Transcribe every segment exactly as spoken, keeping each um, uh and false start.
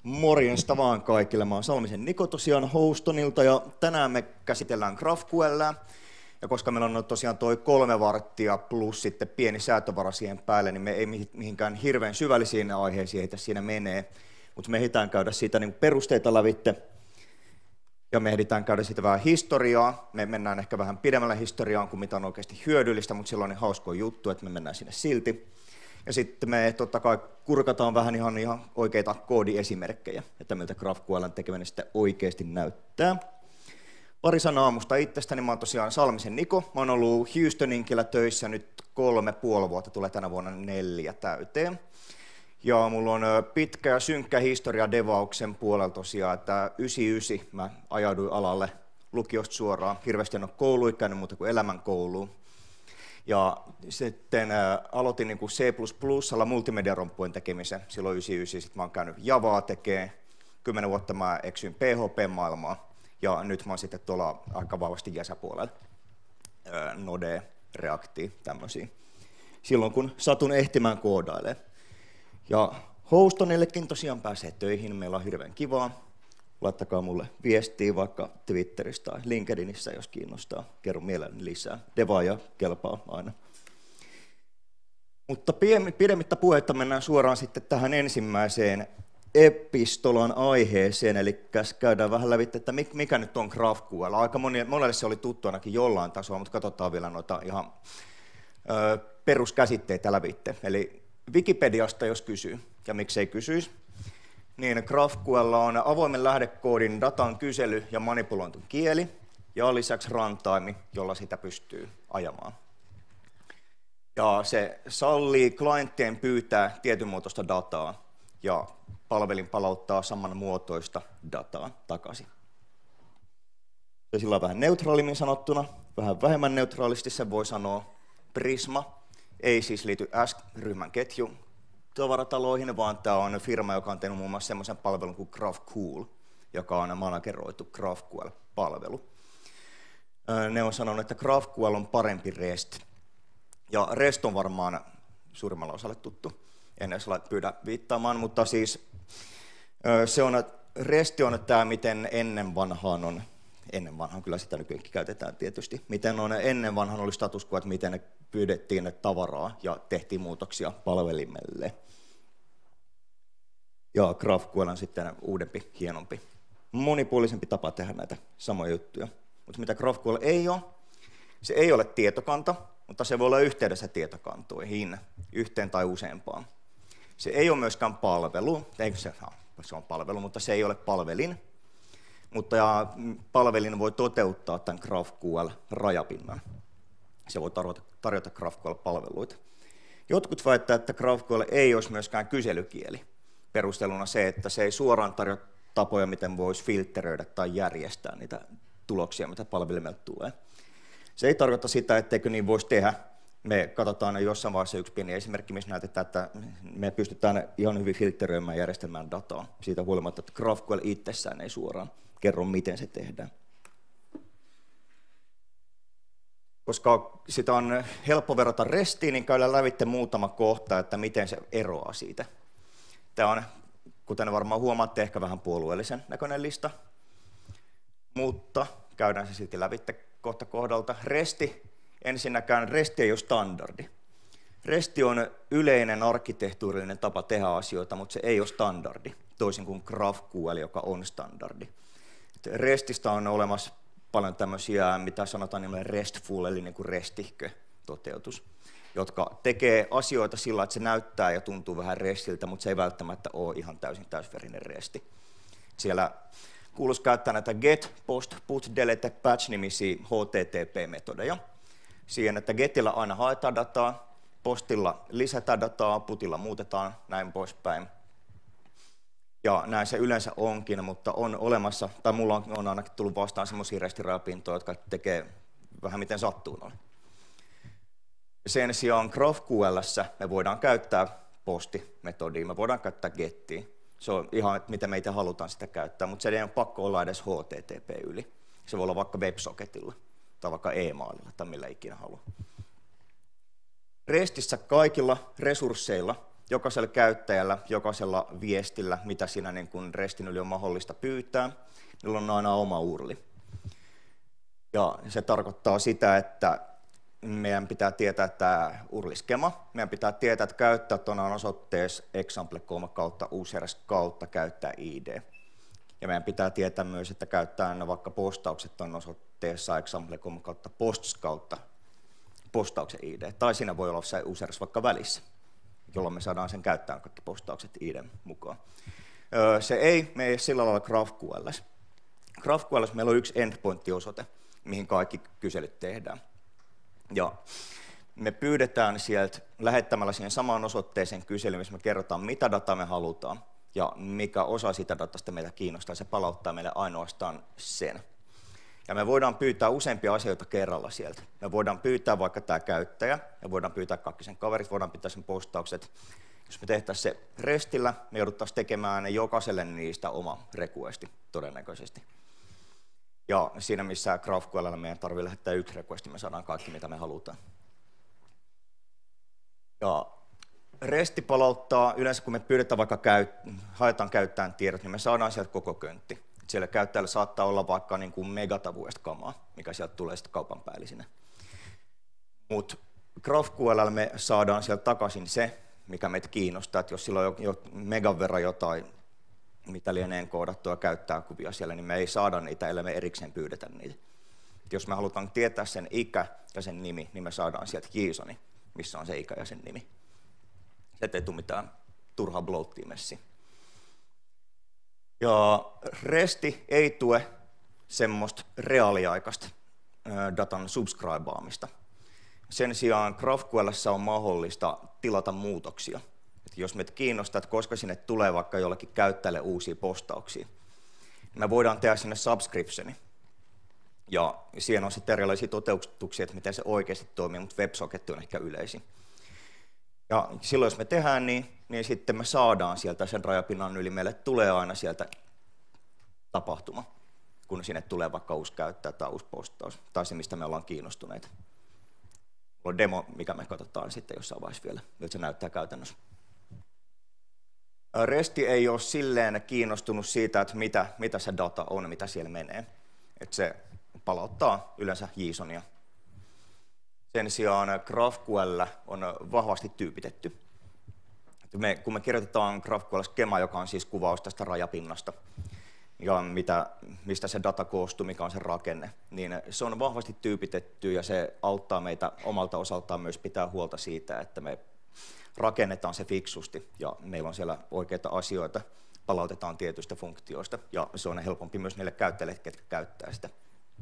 Morjesta vaan kaikille. Mä oon Salmisen Niko tosiaan Hostonilta ja tänään me käsitellään GraphQL:ää. Ja koska meillä on tosiaan toi kolme varttia plus sitten pieni säätövara siihen päälle, niin me ei mihinkään hirveän syvällisiin aiheisiin heitä siinä menee. Mutta me ehditään käydä siitä niin perusteita lävitte ja me ehditään käydä siitä vähän historiaa. Me mennään ehkä vähän pidemmällä historiaan kuin mitä on oikeasti hyödyllistä, mutta silloin on niin hauskoja juttu, että me mennään sinne silti. Ja sitten me totta kai kurkataan vähän ihan, ihan oikeita koodiesimerkkejä, että miltä GraphQL:n tekeminen sitten oikeasti näyttää. Pari sanaa aamusta itsestäni. Mä oon tosiaan Salmisen Niko. Mä oon ollut Houstoninkillä töissä nyt kolme puoli vuotta, tulee tänä vuonna neljä täyteen. Ja mulla on pitkä ja synkkä historia devauksen puolella tosiaan, että yhdeksänkymmentäyhdeksän mä ajauduin alalle lukiosta suoraan. Hirveästi en ole kouluun käynyt muuta kuin elämänkouluun. Ja sitten ä, aloitin niin kuin C plus plus:lla multimediaromppujen tekemisen silloin yhdeksänkymmentäyhdeksän. Sitten mä oon käynyt Javaa tekemään. Kymmenen vuotta mä eksyin P H P-maailmaan. Ja nyt mä oon sitten tuolla aika vahvasti jäsäpuolella. Ä, Node, Reactia, tämmöisiä. Silloin kun satun ehtimään koodailemaan. Ja Hostonillekin tosiaan pääsee töihin. Meillä on hirveän kivaa. Laittakaa mulle viestiä vaikka Twitterissä tai LinkedInissä, jos kiinnostaa. Kerro mielelläni lisää. Devaaja kelpaa aina. Mutta pidemmittä puhetta mennään suoraan sitten tähän ensimmäiseen epistolan aiheeseen. Eli käydään vähän lävitse, että mikä nyt on GraphQL. Aika monelle se oli tuttu ainakin jollain tasolla, mutta katsotaan vielä noita ihan ö, peruskäsitteitä lävitse. Eli Wikipediasta jos kysyy, ja miksei kysyisi, niin GraphQL on avoimen lähdekoodin datan kysely- ja manipulointu kieli, ja lisäksi runtime, jolla sitä pystyy ajamaan. Ja se sallii klienttien pyytää tietynmuotoista dataa, ja palvelin palauttaa samanmuotoista dataa takaisin. Ja sillä on vähän neutraalimmin sanottuna, vähän vähemmän neutraalisti se voi sanoa. Prisma ei siis liity S-ryhmän ketjuun tavarataloihin, vaan tämä on firma, joka on tehnyt muun muassa semmoisen palvelun kuin GraphQL, joka on manageroitu GraphQL-palvelu. Ne on sanonut, että GraphQL on parempi REST. Ja REST on varmaan suurimmalla osalle tuttu. En edes pyydä viittaamaan, mutta siis se on, REST on tämä, miten ennen vanhaan on, ennen vanhaan kyllä sitä nykyäänkin käytetään tietysti, miten on ennen vanhaan oli status quo, että miten pyydettiin tavaraa ja tehtiin muutoksia palvelimelle. Ja GraphQL on sitten uudempi, hienompi, monipuolisempi tapa tehdä näitä samoja juttuja. Mutta mitä GraphQL ei ole, se ei ole tietokanta, mutta se voi olla yhteydessä tietokantoihin, yhteen tai useampaan. Se ei ole myöskään palvelu, eikö se, se on palvelu, mutta se ei ole palvelin. Mutta ja palvelin voi toteuttaa tämän GraphQL-rajapinnan. Se voi tarjota, tarjota GraphQL-palveluita. Jotkut väittävät, että GraphQL ei olisi myöskään kyselykieli. Perusteluna se, että se ei suoraan tarjoa tapoja, miten voisi filtteröidä tai järjestää niitä tuloksia, mitä palvelimelta tulee. Se ei tarkoita sitä, etteikö niin voisi tehdä. Me katsotaan jossain vaiheessa yksi pieni esimerkki, missä näytetään, että me pystytään ihan hyvin filtteröimään järjestelmään dataa. Siitä huolimatta, että GraphQL itsessään ei suoraan kerro, miten se tehdään. Koska sitä on helppo verrata RESTiin, niin käydään lävitse muutama kohta, että miten se eroaa siitä. Tämä on, kuten varmaan huomaatte, ehkä vähän puolueellisen näköinen lista, mutta käydään se silti lävitse kohta kohdalta. RESTi, ensinnäkään RESTi ei ole standardi. RESTi on yleinen arkkitehtuurillinen tapa tehdä asioita, mutta se ei ole standardi, toisin kuin GraphQL, joka on standardi. RESTistä on olemassa paljon tämmöisiä, mitä sanotaan nimellä RESTful, eli niin kuin restihkö toteutus, jotka tekee asioita sillä, että se näyttää ja tuntuu vähän restiltä, mutta se ei välttämättä ole ihan täysin täysverinen resti. Siellä kuuluisi käyttää näitä get, post, put, delete, patch-nimisiä H T T P-metodeja. Siihen, että getillä aina haetaan dataa, postilla lisätään dataa, putilla muutetaan, näin poispäin. Ja näin se yleensä onkin, mutta on olemassa, tai mulla on, on ainakin tullut vastaan semmoisia restirajapintoja, jotka tekee vähän miten sattuu noin. Sen sijaan GraphQL:ssä me voidaan käyttää posti-metodia, me voidaan käyttää gettiä. Se on ihan, miten me itse halutaan sitä käyttää, mutta se ei ole pakko olla edes H T T P yli. Se voi olla vaikka WebSocketilla tai vaikka e-maililla tai millä ikinä haluaa. RESTissä kaikilla resursseilla, jokaisella käyttäjällä, jokaisella viestillä, mitä siinä niin kuin restin yli on mahdollista pyytää, niillä on aina oma U R L. Ja se tarkoittaa sitä, että meidän pitää tietää tämä U R L-skema, meidän pitää tietää, että käyttäjät on osoitteessa example piste com kautta users kautta käyttäjä I D. Ja meidän pitää tietää myös, että käyttäjän vaikka postaukset on osoitteessa example piste com kautta posts kautta postauksen I D. Tai siinä voi olla se users vaikka välissä, jolloin me saadaan sen käyttäjän kaikki postaukset I D mukaan. Se ei mene sillä lailla GraphQL:ssä. GraphQL:ssä meillä on yksi endpoint-osoite, mihin kaikki kyselyt tehdään. Ja me pyydetään sieltä lähettämällä siihen samaan osoitteeseen kyselyyn, missä me kerrotaan, mitä dataa me halutaan ja mikä osa sitä datasta meitä kiinnostaa. Se palauttaa meille ainoastaan sen. Ja me voidaan pyytää useampia asioita kerralla sieltä. Me voidaan pyytää vaikka tämä käyttäjä, me voidaan pyytää kaikki sen kaverit, voidaan pyytää sen postaukset. Jos me tehtäisiin se restillä, me jouduttaisiin tekemään jokaiselle niistä oma requesti todennäköisesti. Ja siinä missä GraphQL:llä meidän tarvitsee lähettää yksi requesti, me saadaan kaikki mitä me halutaan. Ja resti palauttaa, yleensä kun me pyydetään vaikka käy, haetaan käyttäjän tiedot, niin me saadaan sieltä koko köntti. Siellä käyttäjällä saattaa olla vaikka niin kuin megatavuista kamaa, mikä sieltä tulee sitten kaupan päällisinä. Mutta GraphQL:llä me saadaan sieltä takaisin se, mikä meitä kiinnostaa, että jos sillä on jo, jo megan verran jotain, mitä lienee koodattua käyttäjäkuvia siellä, niin me ei saada niitä, ellei me erikseen pyydetä niitä. Et jos me halutaan tietää sen ikä ja sen nimi, niin me saadaan sieltä JSONi, missä on se ikä ja sen nimi. Se ei tule mitään turhaa bloattia messiä. Ja resti ei tue semmoista reaaliaikaista datan subscribaamista. Sen sijaan GraphQL:ssä on mahdollista tilata muutoksia. Et jos meitä kiinnostaa, että koska sinne tulee vaikka jollekin käyttäjälle uusia postauksia, niin me voidaan tehdä sinne subscriptioni. Ja siihen on sitten erilaisia toteutuksia, että miten se oikeasti toimii, mutta WebSocket on ehkä yleisin. Ja silloin jos me tehdään niin, niin sitten me saadaan sieltä sen rajapinnan yli, meille tulee aina sieltä tapahtuma, kun sinne tulee vaikka uusi käyttäjä tai uusi postaus, tai se mistä me ollaan kiinnostuneita. On demo, mikä me katsotaan sitten jossain vaiheessa vielä, miltä se näyttää käytännössä. Resti ei ole silleen kiinnostunut siitä, että mitä, mitä se data on, mitä siellä menee. Että se palauttaa yleensä JSONia. Sen sijaan GraphQL on vahvasti tyypitetty. Me, kun me kirjoitetaan GraphQL-skema, joka on siis kuvaus tästä rajapinnasta, ja mitä, mistä se data koostuu, mikä on se rakenne, niin se on vahvasti tyypitetty ja se auttaa meitä omalta osaltaan myös pitää huolta siitä, että me rakennetaan se fiksusti ja meillä on siellä oikeita asioita, palautetaan tietyistä funktioista ja se on helpompi myös niille käyttäjille, ketkä käyttää sitä.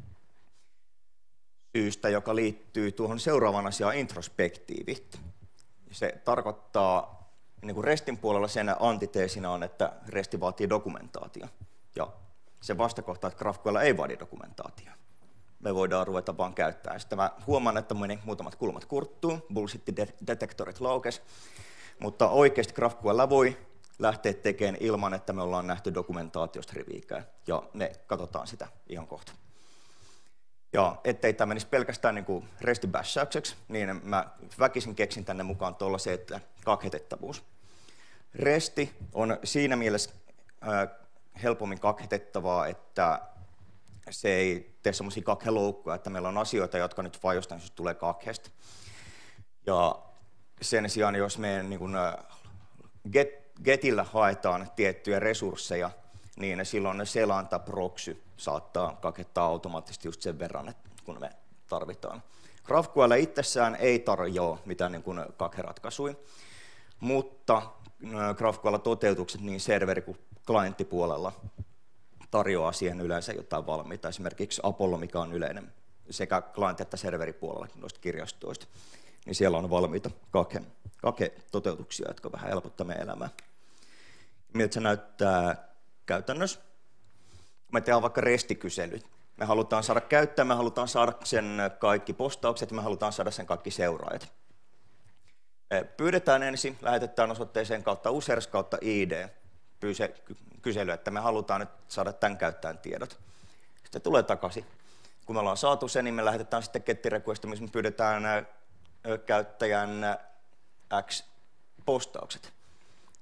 Syystä, joka liittyy tuohon seuraavaan asiaan, introspektiivit. Se tarkoittaa, niin kuin restin puolella sen antiteesina on, että resti vaatii dokumentaatio. Ja se vastakohta, että GraphQL ei vaadi dokumentaatio. Me voidaan ruveta vaan käyttämään. Sitten mä huomaan, että muutamat kulmat kurttuu, bullshit-detektorit laukes, mutta oikeasti GraphQL voi lähteä tekemään ilman, että me ollaan nähty dokumentaatiosta riviikään. Ja me katsotaan sitä ihan kohta. Ja ettei tämä menisi pelkästään niin kuin restibässäykseksi, niin mä väkisin keksin tänne mukaan tuolla se, että kakhetettavuus. Resti on siinä mielessä äh, helpommin kakhetettavaa, että se ei tee semmoisia kakheloukkuja, että meillä on asioita, jotka nyt vain jostain syystä tulee kakhesta. Ja sen sijaan, jos me niin kuin get, getillä haetaan tiettyjä resursseja, niin silloin selanta proxy saattaa kakettaa automaattisesti just sen verran, että kun me tarvitaan. GraphQL itsessään ei tarjoa mitään niin kuin kakheratkaisuja, mutta GraphQL-toteutukset niin serveri- kuin klienttipuolella tarjoaa siihen yleensä jotain valmiita. Esimerkiksi Apollo, mikä on yleinen sekä klientti- että serveripuolella noista kirjastoista, niin siellä on valmiita kake-toteutuksia, jotka vähän helpottaa meidän elämää. Miltä se näyttää käytännössä? Me tehdään vaikka restikyselyt. Me halutaan saada käyttää, me halutaan saada sen kaikki postaukset, me halutaan saada sen kaikki seuraajat. Me pyydetään ensin, lähetetään osoitteeseen kautta users kautta I D kysely, että me halutaan nyt saada tämän käyttäjän tiedot. Sitten tulee takaisin. Kun me ollaan saatu sen, niin me lähetetään sitten get-request, missä me pyydetään käyttäjän X postaukset.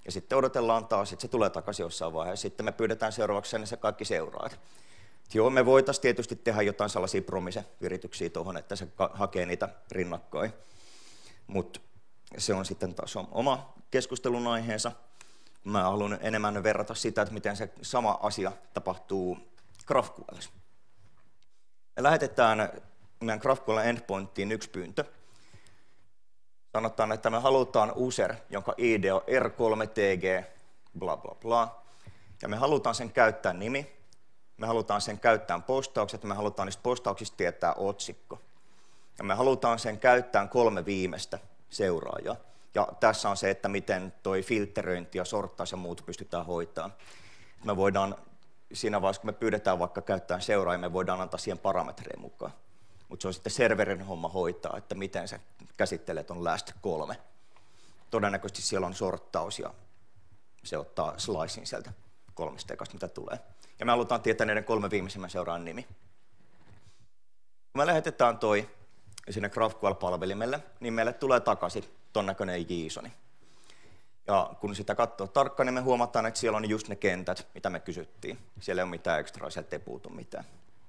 Ja sitten odotellaan taas, että se tulee takaisin jossain vaiheessa. Sitten me pyydetään seuraavaksi sen, se kaikki seuraat. Joo, me voitaisiin tietysti tehdä jotain sellaisia promise-virityksiä tuohon, että se hakee niitä rinnakkain. Mutta se on sitten taas oma keskustelun aiheensa. Mä haluan enemmän verrata sitä, että miten se sama asia tapahtuu GraphQL:ssä. Me lähetetään meidän GraphQL endpointtiin yksi pyyntö. Sanotaan, että me halutaan user, jonka I D on R kolme T G, bla bla bla. Ja me halutaan sen käyttää nimi. Me halutaan sen käyttää postaukset, me halutaan niistä postauksista tietää otsikko. Ja me halutaan sen käyttää kolme viimeistä seuraajaa. Ja tässä on se, että miten toi filtteröinti ja sorttaus ja muut pystytään hoitamaan. Me voidaan, siinä vaiheessa, kun me pyydetään vaikka käyttää seuraajia, me voidaan antaa siihen parametreja mukaan. Mutta se on sitten serverin homma hoitaa, että miten se käsittelee ton last kolme. Todennäköisesti siellä on sorttaus ja se ottaa slicing sieltä kolmesta ekasta, mitä tulee. Ja me halutaan tietää näiden kolme viimeisimmän seuraajan nimi. Kun me lähetetään toi sinne GraphQL-palvelimelle, niin meille tulee takaisin ton näköinen JSON. Ja kun sitä katsoo tarkkaan, niin me huomataan, että siellä on just ne kentät, mitä me kysyttiin. Siellä ei ole mitään ekstraa, sieltä ei puutu mitään.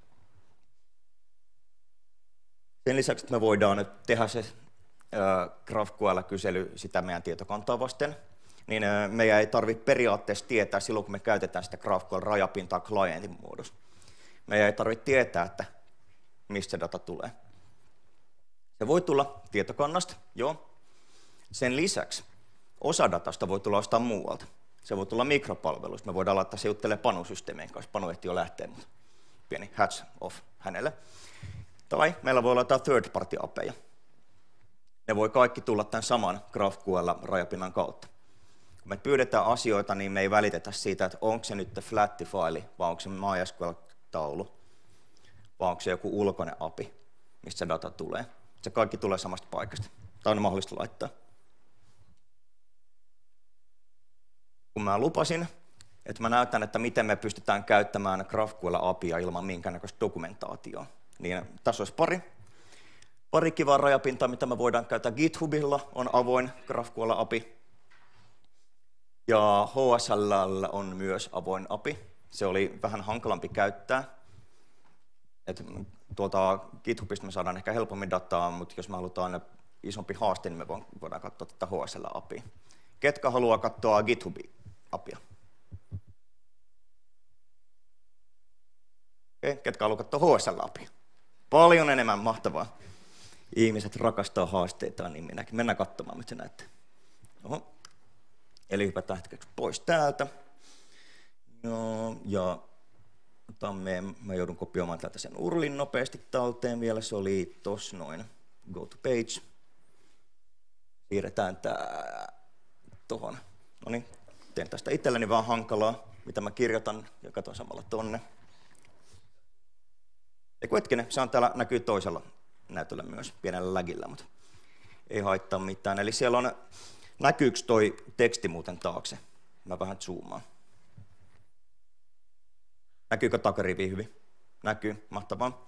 Sen lisäksi, että me voidaan tehdä se GraphQL-kysely sitä meidän tietokantaa vasten, niin meidän ei tarvitse periaatteessa tietää silloin, kun me käytetään sitä GraphQL-rajapintaa klientin muodossa. Meidän ei tarvitse tietää, että mistä se data tulee. Se voi tulla tietokannasta, joo. Sen lisäksi osa datasta voi tulla jostain muualta. Se voi tulla mikropalveluista. Me voidaan laittaa se juttelemaan Panu-systeemien kanssa. Panu ehti jo lähteä, mutta pieni hats off hänelle. Tai meillä voi olla jotain third party apeja. Ne voi kaikki tulla tämän saman GraphQL-rajapinnan kautta. Kun me pyydetään asioita, niin me ei välitetä siitä, että onko se nyt Flatty-faili, vai onko se MySQL-taulu, vai onko se joku ulkoinen api, mistä se data tulee. Se kaikki tulee samasta paikasta. Tämä on mahdollista laittaa. Kun mä lupasin, että mä näytän, että miten me pystytään käyttämään GraphQL-apia ilman minkäännäköistä dokumentaatioa, niin tässä olisi pari. Pari kivaa rajapintaa, mitä me voidaan käyttää. GitHubilla on avoin GraphQL-api. Ja H S L on myös avoin api. Se oli vähän hankalampi käyttää. Et tuolta GitHubista me saadaan ehkä helpommin dataa, mutta jos me halutaan isompi haaste, niin me voidaan katsoa tätä H S L-apia. Ketkä haluaa katsoa GitHub-apia? Okay. Ketkä haluaa katsoa H S L-apia? Paljon enemmän, mahtavaa. Ihmiset rakastaa haasteita, niin minäkin. Mennään katsomaan, mitä näette. Oho. Eli hypätään hetkeksi pois täältä. No, ja otamme, mä joudun kopioimaan täältä sen urlin nopeasti talteen vielä. Se oli tossa noin. Go to page. Siirretään tää tohon. No niin, teen tästä itselleni vaan hankalaa, mitä mä kirjoitan ja katon samalla tonne. Eiku hetkinen, se on täällä, näkyy toisella näytöllä myös, pienellä lägillä, mutta ei haittaa mitään. Eli siellä on, näkyykö toi teksti muuten taakse? Mä vähän zoomaan. Näkyykö takarivi hyvin? Näkyy, mahtavaa.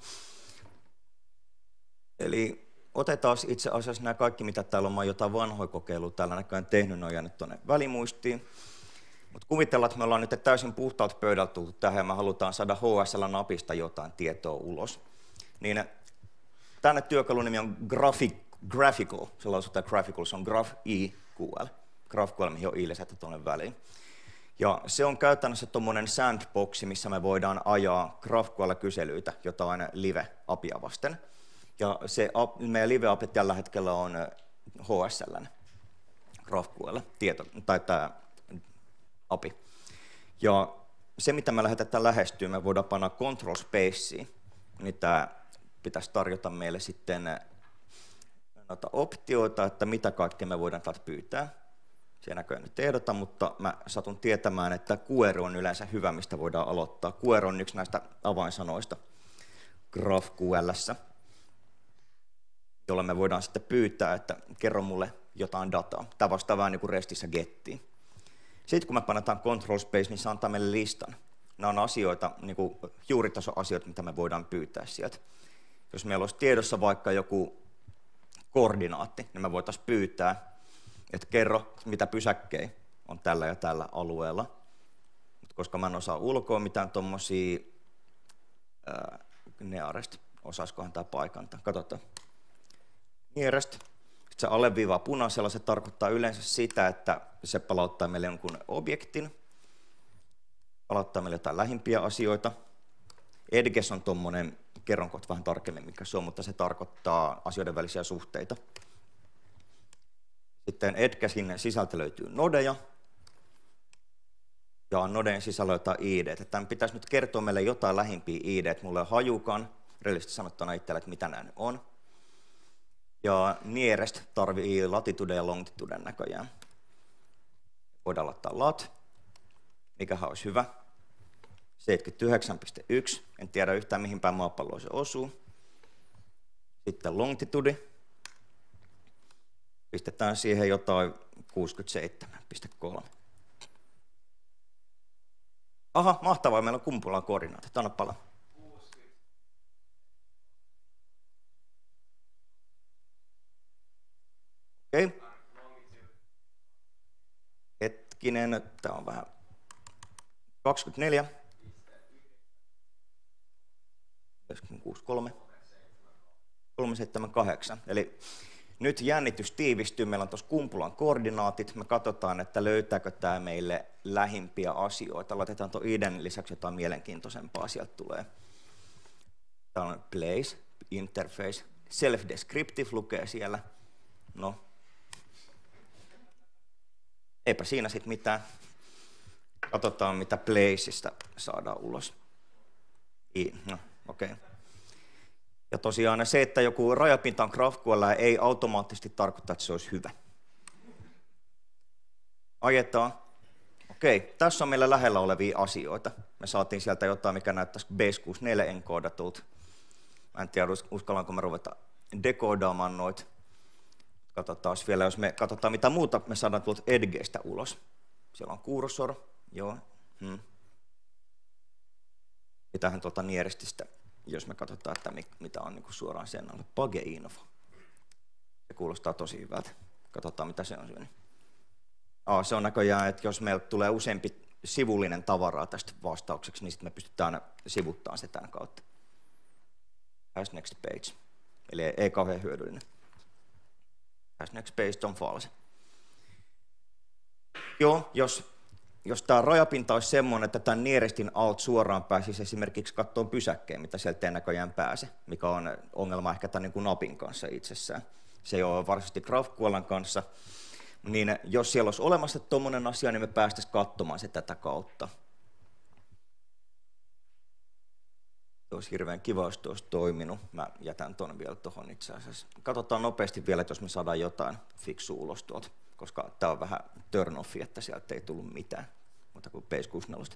Eli otetaan itse asiassa nämä kaikki, mitä täällä on, mä jotain vanhoja kokeiluja täällä näköjään tehnyt, ne on jäänyt tuonne välimuistiin. Mutta kuvitellaan, että me ollaan nyt täysin puhtaalta pöydältä tultu tähän ja me halutaan saada H S L-napista jotain tietoa ulos. Niin tänne työkalun nimi on Graphic, Graphical, se lausutaan Graphical, se on GraphQL, GraphQL, mihin on i lisätty tuonne väliin. Ja se on käytännössä tuommoinen sandboxi, missä me voidaan ajaa GraphQL-kyselyitä jotain live-apia vasten. Ja se meidän live-api tällä hetkellä on H S L, GraphQL, tieto, tai tämä api. Ja se, mitä me lähdetään lähestyä, me voidaan panna control spaceen, niin tämä pitäisi tarjota meille sitten noita optioita, että mitä kaikkea me voidaan täältä pyytää. Se näköjään nyt ehdota, mutta mä satun tietämään, että query on yleensä hyvä, mistä voidaan aloittaa. Query on yksi näistä avainsanoista GraphQL:ssä, jolla me voidaan sitten pyytää, että kerro mulle jotain dataa. Tämä vastaa vähän niin kuin restissä gettiin. Sitten kun me painetaan control space, niin se antaa meille listan. Nämä on asioita, niin kuin juuritason asioita, mitä me voidaan pyytää sieltä. Jos meillä olisi tiedossa vaikka joku koordinaatti, niin me voitaisiin pyytää, että kerro, mitä pysäkkejä on tällä ja tällä alueella. Mut koska mä en osaa ulkoa mitään tommosia ää, nearest, osaisikohan tää paikantaa. Katsotaan. Nearest. Sitten se alleviivaa punaisella, se tarkoittaa yleensä sitä, että se palauttaa meille jonkun objektin, palauttaa meille jotain lähimpiä asioita. Edges on tommonen, kerron kohta vähän tarkemmin mikä se on, mutta se tarkoittaa asioiden välisiä suhteita. Sitten Edgesin sisältä löytyy nodeja, ja noden sisällä on jotain I D. Tämän pitäisi nyt kertoa meille jotain lähimpiä I D. Mulla ei ole hajukaan, rehellisesti sanottuna itselle, että mitä nämä nyt on. Ja nearest tarvii latitude ja longitude näköjään. Voidaan laittaa lat, mikähän olisi hyvä. seitsemänkymmentäyhdeksän pilkku yksi, en tiedä yhtään mihin päin maapalloon se osuu. Sitten longitude. Pistetään siihen jotain kuusikymmentäseitsemän pilkku kolme. Aha, mahtavaa, meillä on kumpulaan koordinaatit. Anna palaa. Okei. Okay. Hetkinen, tämä on vähän kaksikymmentäneljä. kuusikymmentäkolme. kolmesataaseitsemänkymmentäkahdeksan. Eli nyt jännitys tiivistyy. Meillä on tuossa kumpulan koordinaatit. Me katsotaan, että löytääkö tämä meille lähimpiä asioita. Laitetaan tuon I D:n lisäksi jotain mielenkiintoisempaa. Sieltä tulee. Tämä on place, interface, self-descriptive lukee siellä. No. Eipä siinä sitten mitään. Katsotaan, mitä placeista saadaan ulos. I, no, okei. Okay. Ja tosiaan se, että joku rajapinta on GraphQL, ei automaattisesti tarkoita, että se olisi hyvä. Ajetaan. Okei, tässä on meillä lähellä olevia asioita. Me saatiin sieltä jotain, mikä näyttäisi base kuusikymmentäneljä enkoodatulta. Mä en tiedä, uskallanko me ruveta dekoodaamaan noita. Katsotaan vielä, jos me katsotaan mitä muuta, me saadaan tuolta edgeistä ulos. Siellä on kursor, joo. Hmm. Mitähän tuolta nearestistä, jos me katsotaan, että mitä on niin kuin suoraan sen alle. Page-info. Se kuulostaa tosi hyvältä. Katsotaan, mitä se on syönyt. Aa, se on näköjään, että jos meillä tulee useampi sivullinen tavaraa tästä vastaukseksi, niin sitten me pystytään sivuttamaan se tämän kautta. As next page. Eli ei, ei kauhean hyödyllinen. As next page on false. Joo, jos, jos tämä rajapinta olisi semmoinen, että tämän nearestin alt suoraan pääsisi esimerkiksi katsomaan pysäkkeen, mitä sieltä ei näköjään pääse, mikä on ongelma ehkä tämän niin kuin napin kanssa itsessään. Se ei ole varsinaisesti GraphQLn kanssa. Niin jos siellä olisi olemassa tuommoinen asia, niin me päästäisiin katsomaan se tätä kautta. Se olisi hirveän kiva, jos olisi toiminut. Mä jätän ton vielä tuohon itse asiassa. Katsotaan nopeasti vielä, että jos me saadaan jotain fiksua ulos tuolta, koska tämä on vähän turn offi, että sieltä ei tullut mitään, mutta kuin base kuusikymmentäneljä.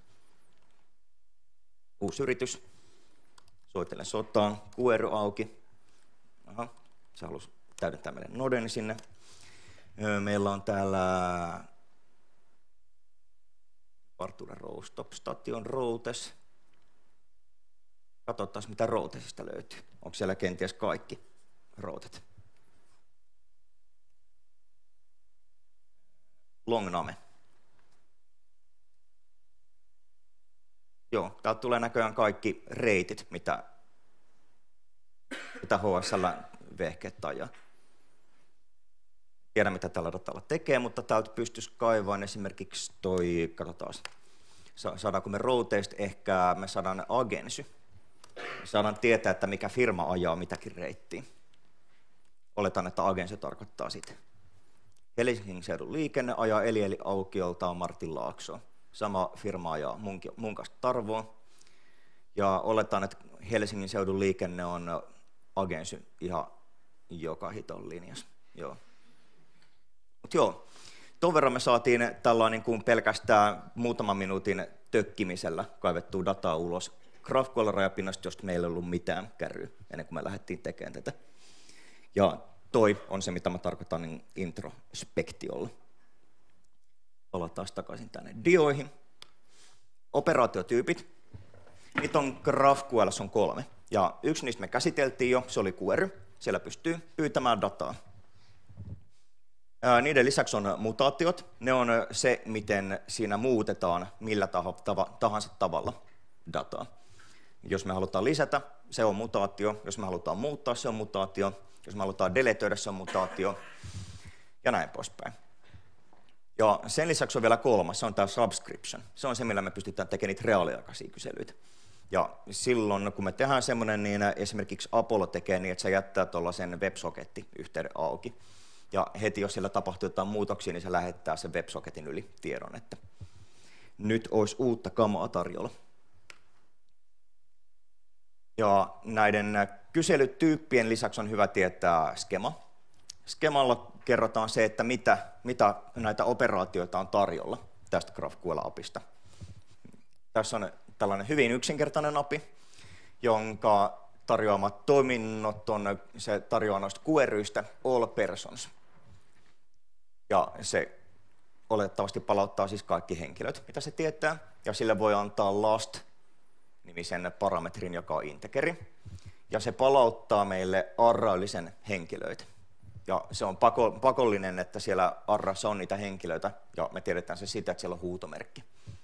Uusi yritys. Soitellen sotaan. Q R auki. Aha, se halusi täydentää meidän noden sinne. Meillä on täällä Artura Row, Stop Station Routes. Katsotaan, mitä routesista löytyy. Onko siellä kenties kaikki routet? Longname. Joo, täältä tulee näköjään kaikki reitit, mitä, mitä H S L-vehkeet tajaa. Tiedä, mitä tällä datalla tekee, mutta täältä pystyisi kaivamaan esimerkiksi toi, katsotaan, saadaanko me routeista ehkä, me saadaan agensy. Me saadaan tietää, että mikä firma ajaa mitäkin reittiä. Oletan, että agensy tarkoittaa sitä. Helsingin seudun liikenne ajaa Eli Aukiolta on Martin Laakso. Sama firma ajaa Munkasta Tarvoon. Ja oletan, että Helsingin seudun liikenne on agensy ihan joka hiton linjassa. Joo. Mut joo, ton verran me saatiin tällainen kuin pelkästään muutaman minuutin tökkimisellä kaivettua dataa ulos GraphQL-rajapinnasta, josta meillä ei ollut mitään kärryä ennen kuin me lähdettiin tekemään tätä. Ja toi on se, mitä mä tarkoitan niin introspektiolla. Palataan takaisin tänne dioihin. Operaatiotyypit. Niitä on GraphQL on kolme. Ja yksi niistä me käsiteltiin jo, se oli query. Siellä pystyy pyytämään dataa. Niiden lisäksi on mutaatiot. Ne on se, miten siinä muutetaan millä tahansa tavalla dataa. Jos me halutaan lisätä, se on mutaatio. Jos me halutaan muuttaa, se on mutaatio. Jos me halutaan deletöidä, se on mutaatio. Ja näin poispäin. Ja sen lisäksi on vielä kolmas, se on tämä subscription. Se on se, millä me pystytään tekemään niitä reaaliaikaisia kyselyitä. Ja silloin, kun me tehdään semmoinen, niin esimerkiksi Apollo tekee niin, että se jättää tuollaisen WebSocket-yhteyden auki. Ja heti, jos siellä tapahtuu jotain muutoksia, niin se lähettää sen WebSocketin yli tiedon, että nyt olisi uutta kamaa tarjolla. Ja näiden kyselytyyppien lisäksi on hyvä tietää skema. Skemalla kerrotaan se, että mitä, mitä näitä operaatioita on tarjolla tästä GraphQL-apista. Tässä on tällainen hyvin yksinkertainen api, jonka tarjoamat toiminnot on, se tarjoaa noista queryistä all persons. Ja se oletettavasti palauttaa siis kaikki henkilöt, mitä se tietää, ja sille voi antaa last-nimisen parametrin, joka on integeri, ja se palauttaa meille arrallisen henkilöitä. Ja se on pako, pakollinen, että siellä arrassa on niitä henkilöitä, ja me tiedetään se siitä, että siellä on huutomerkki.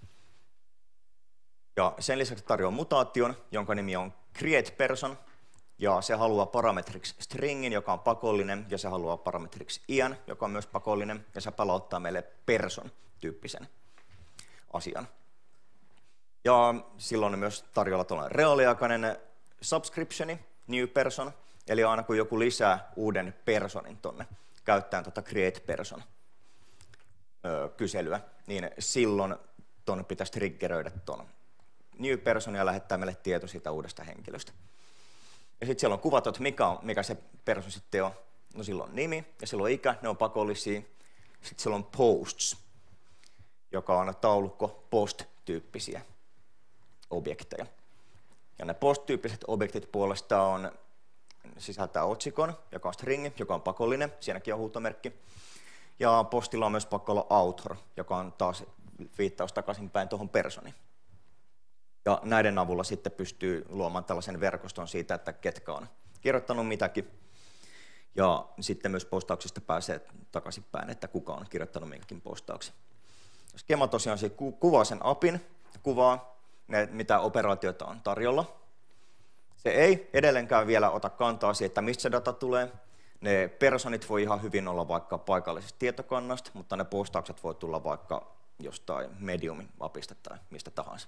Ja sen lisäksi tarjoaa mutaation, jonka nimi on createPerson, ja se haluaa parametriksi stringin, joka on pakollinen, ja se haluaa parametriksi iän, joka on myös pakollinen, ja se palauttaa meille person-tyyppisen asian. Ja silloin on myös tarjolla tuollainen reaaliaikainen subscriptioni, new person, eli aina kun joku lisää uuden personin tuonne käyttäen tuota createPerson kyselyä, niin silloin tuonne pitäisi triggeröidä tuon new person ja lähettää meille tieto siitä uudesta henkilöstä. Ja sitten siellä on kuvattu, että mikä, on, mikä se person sitten on. No silloin on nimi ja silloin ikä, ne on pakollisia. Sitten siellä on posts, joka on taulukko post-tyyppisiä objekteja. Ja ne post-tyyppiset objektit puolestaan on, sisältää otsikon, joka on stringi, joka on pakollinen, siinäkin on huutomerkki. Ja postilla on myös pakko olla author, joka on taas viittaus takaisinpäin tuohon personiin. Ja näiden avulla sitten pystyy luomaan tällaisen verkoston siitä, että ketkä on kirjoittanut mitäkin. Ja sitten myös postauksista pääsee takaisinpäin, että kuka on kirjoittanut minkäkin postauksen. Skema tosiaan se kuvaa sen apin, kuvaa ne, mitä operaatioita on tarjolla. Se ei edelleenkään vielä ota kantaa siihen, että mistä se data tulee. Ne personit voi ihan hyvin olla vaikka paikallisesta tietokannasta, mutta ne postaukset voi tulla vaikka jostain Mediumin apista tai mistä tahansa.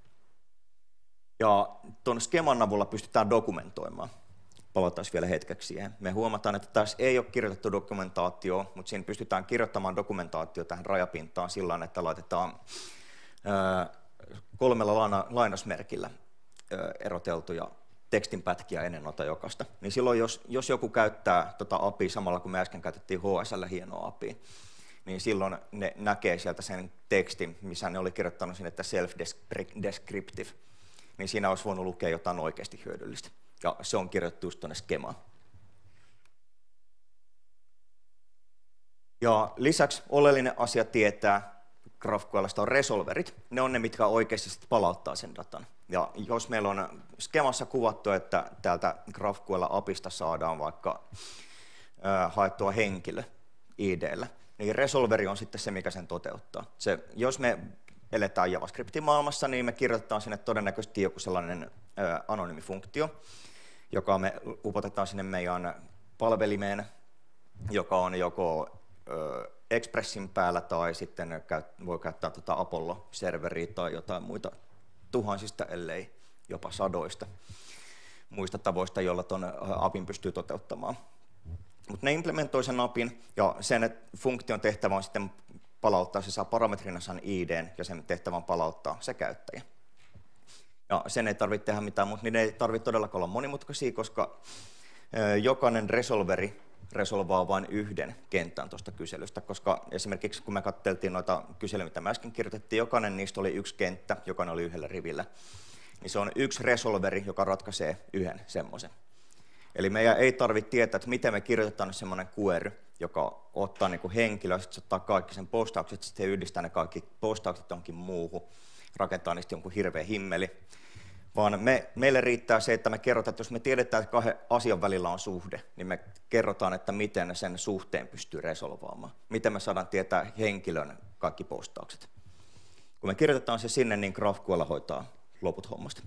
Ja tuon skeman avulla pystytään dokumentoimaan. Palataan vielä hetkeksi siihen. Me huomataan, että tässä ei ole kirjoitettu dokumentaatio, mutta siinä pystytään kirjoittamaan dokumentaatio tähän rajapintaan sillä tavalla, että laitetaan kolmella lainausmerkillä eroteltuja tekstinpätkiä ennen noita jokaista. Niin silloin, jos, jos joku käyttää tota apia samalla kun me äsken käytettiin H S L hienoa apia, niin silloin ne näkee sieltä sen tekstin, missä ne oli kirjoittanut sinne, että self-descriptive. Niin siinä olisi voinut lukea jotain oikeasti hyödyllistä. Ja se on kirjoitettu just tuonne skemaan. Ja lisäksi oleellinen asia tietää GraphQLista on resolverit. Ne on ne, mitkä oikeasti sitten palauttaa sen datan. Ja jos meillä on skemassa kuvattu, että täältä GraphQL-apista saadaan vaikka äh, haettua henkilö I D:llä, niin resolveri on sitten se, mikä sen toteuttaa. Se, jos me eletään JavaScriptin maailmassa, niin me kirjoitetaan sinne todennäköisesti joku sellainen ö, anonyymi funktio, joka me upotetaan sinne meidän palvelimeen, joka on joko ö, Expressin päällä tai sitten käy, voi käyttää tota Apollo-serveriä tai jotain muita tuhansista, ellei jopa sadoista muista tavoista, joilla tuon apin pystyy toteuttamaan. Mutta ne implementoi sen apin ja sen funktion tehtävä on sitten palauttaa, se saa parametrina sen I D:n ja sen tehtävän palauttaa se käyttäjä. Ja sen ei tarvitse tehdä mitään, mutta niiden ei tarvitse todellakaan olla monimutkaisia, koska jokainen resolveri resolvaa vain yhden kentän tuosta kyselystä, koska esimerkiksi kun me katseltiin noita kyselyjä, mitä me äsken kirjoitettiin, jokainen niistä oli yksi kenttä, jokainen oli yhdellä rivillä, niin se on yksi resolveri, joka ratkaisee yhden semmoisen. Eli meidän ei tarvitse tietää, että miten me kirjoitetaan semmoinen query, joka ottaa niin kuin henkilö, sitten se ottaa kaikki sen postaukset, sitten yhdistää ne kaikki postaukset johonkin muuhun, rakentaa niistä jonkun hirveä himmeli, vaan me, meille riittää se, että me kerrotaan, että jos me tiedetään, että kahden asian välillä on suhde, niin me kerrotaan, että miten sen suhteen pystyy resolvaamaan. Miten me saadaan tietää henkilön kaikki postaukset. Kun me kirjoitetaan se sinne, niin GraphQL hoitaa loput hommasta.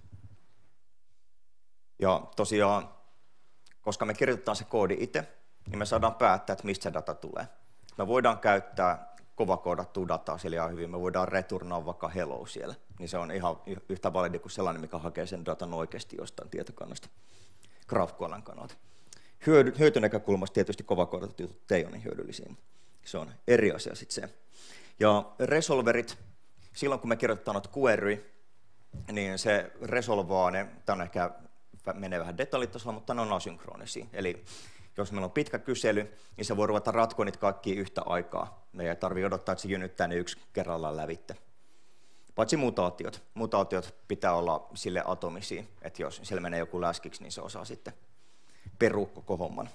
Ja tosiaan, koska me kirjoitetaan se koodi itse, niin me saadaan päättää, että mistä se data tulee. Me voidaan käyttää kovakoodattua dataa siellä ihan hyvin. Me voidaan returnaa vaikka hello siellä. Niin se on ihan yhtä validi kuin sellainen, mikä hakee sen datan oikeasti jostain tietokannasta GraphQLn kannalta. Hyötynäkökulmasta tietysti kovakoodatut jutut ei ole niin hyödyllisiä. Se on eri asia sitten se. Ja resolverit, silloin kun me kirjoitetaan noita query, niin se resolvaa ne, tämä on ehkä menee vähän detaljitasolla, mutta ne on asynkronisia. Eli jos meillä on pitkä kysely, niin se voi ruveta ratkoa niitä kaikkia yhtä aikaa. Me ei tarvitse odottaa, että se jynyttää ne yksi kerrallaan lävitte. Paitsi mutaatiot. Mutaatiot pitää olla sille atomisia, että jos siellä menee joku läskiksi, niin se osaa sitten perua koko homman.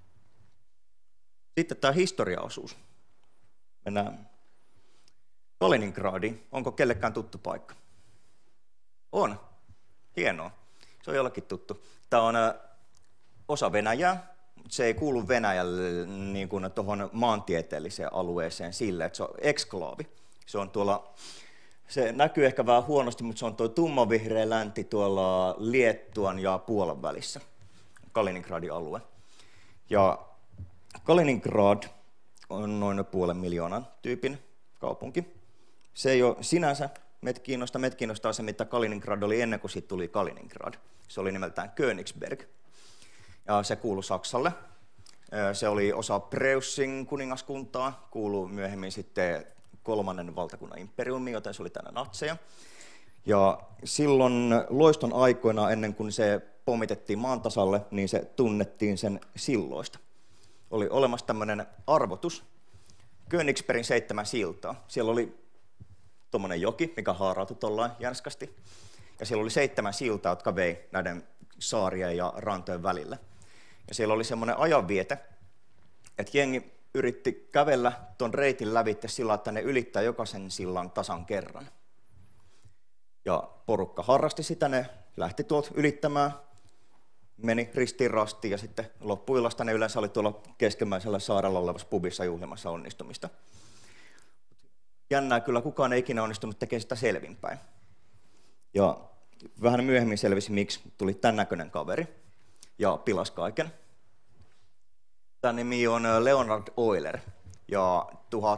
Sitten tämä historiaosuus. Mennään Kaliningradiin. Onko kellekään tuttu paikka? On. Hienoa. Se on jollekin tuttu. Tämä on osa Venäjää, mutta se ei kuulu Venäjälle niin kuin tuohon maantieteelliseen alueeseen sille, että se on eksklaavi. Se on tuolla, se näkyy ehkä vähän huonosti, mutta se on tuo tummanvihreä länti tuolla Liettuan ja Puolan välissä, Kaliningradin alue. Ja Kaliningrad on noin puolen miljoonan tyypin kaupunki. Se ei ole sinänsä meitä kiinnostaa. Meitä kiinnostaa se, mitä Kaliningrad oli ennen kuin siitä tuli Kaliningrad. Se oli nimeltään Königsberg. Ja se kuului Saksalle. Se oli osa Preussin kuningaskuntaa, kuului myöhemmin sitten kolmannen valtakunnan imperiumiin, joten se oli tänä natseja. Ja silloin loiston aikoina, ennen kuin se pommitettiin maan tasalle, niin se tunnettiin sen silloista. Oli olemassa tämmöinen arvotus, Königsbergin seitsemän siltaa. Siellä oli tuommoinen joki, mikä haarautui tuollain järskästi. Ja siellä oli seitsemän siltaa, jotka vei näiden saarien ja rantojen välillä. Ja siellä oli semmoinen ajanviete, että jengi yritti kävellä tuon reitin lävitse sillä, että ne ylittää jokaisen sillan tasan kerran. Ja porukka harrasti sitä, ne lähti tuolta ylittämään, meni ristiin rastiin ja sitten loppuillasta ne yleensä oli tuolla keskimmäisellä saarella olevassa pubissa juhlimassa onnistumista. Jännää kyllä, kukaan ei ikinä onnistunut tekemään sitä selvinpäin. Ja vähän myöhemmin selvisi, miksi tuli tämän näköinen kaveri ja pilasi kaiken. Tämä nimi on Leonhard Euler ja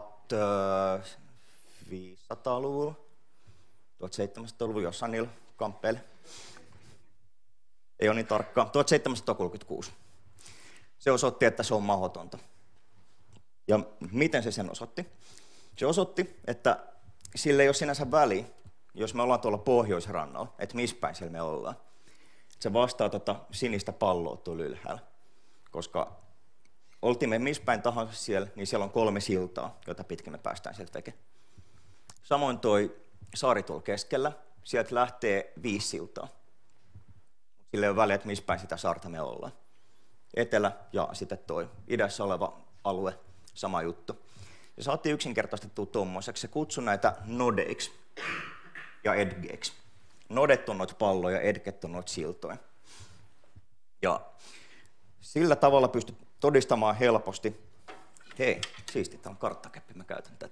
tuhatviisisataaluvulla, tuhatseitsemänsataaluvulla jossain niillä kamppeilla. Ei ole niin tarkkaa. tuhatseitsemänsataakolmekymmentäkuusi. Se osoitti, että se on mahdotonta. Ja miten se sen osoitti? Se osoitti, että sillä ei ole sinänsä väliä, jos me ollaan tuolla pohjoisrannalla, että missä päin siellä me ollaan. Se vastaa tota sinistä palloa tuolla ylhäällä, koska oltiin me missä päin tahansa siellä, niin siellä on kolme siltaa, joita pitkin me päästään sieltä tekemään. Samoin toi saari tuolla keskellä, sieltä lähtee viisi siltaa. Sillä ei ole väliä, että missä päin sitä saarta me ollaan. Etelä ja sitten toi idässä oleva alue, sama juttu. Se saatiin yksinkertaistettua tuommoiseksi. Se kutsui näitä nodeiksi ja edgeiksi. Nodet on noita palloja, edget on noita siltoja. Ja sillä tavalla pystyt todistamaan helposti. Hei, siisti, tämä on karttakeppi, mä käytän tätä.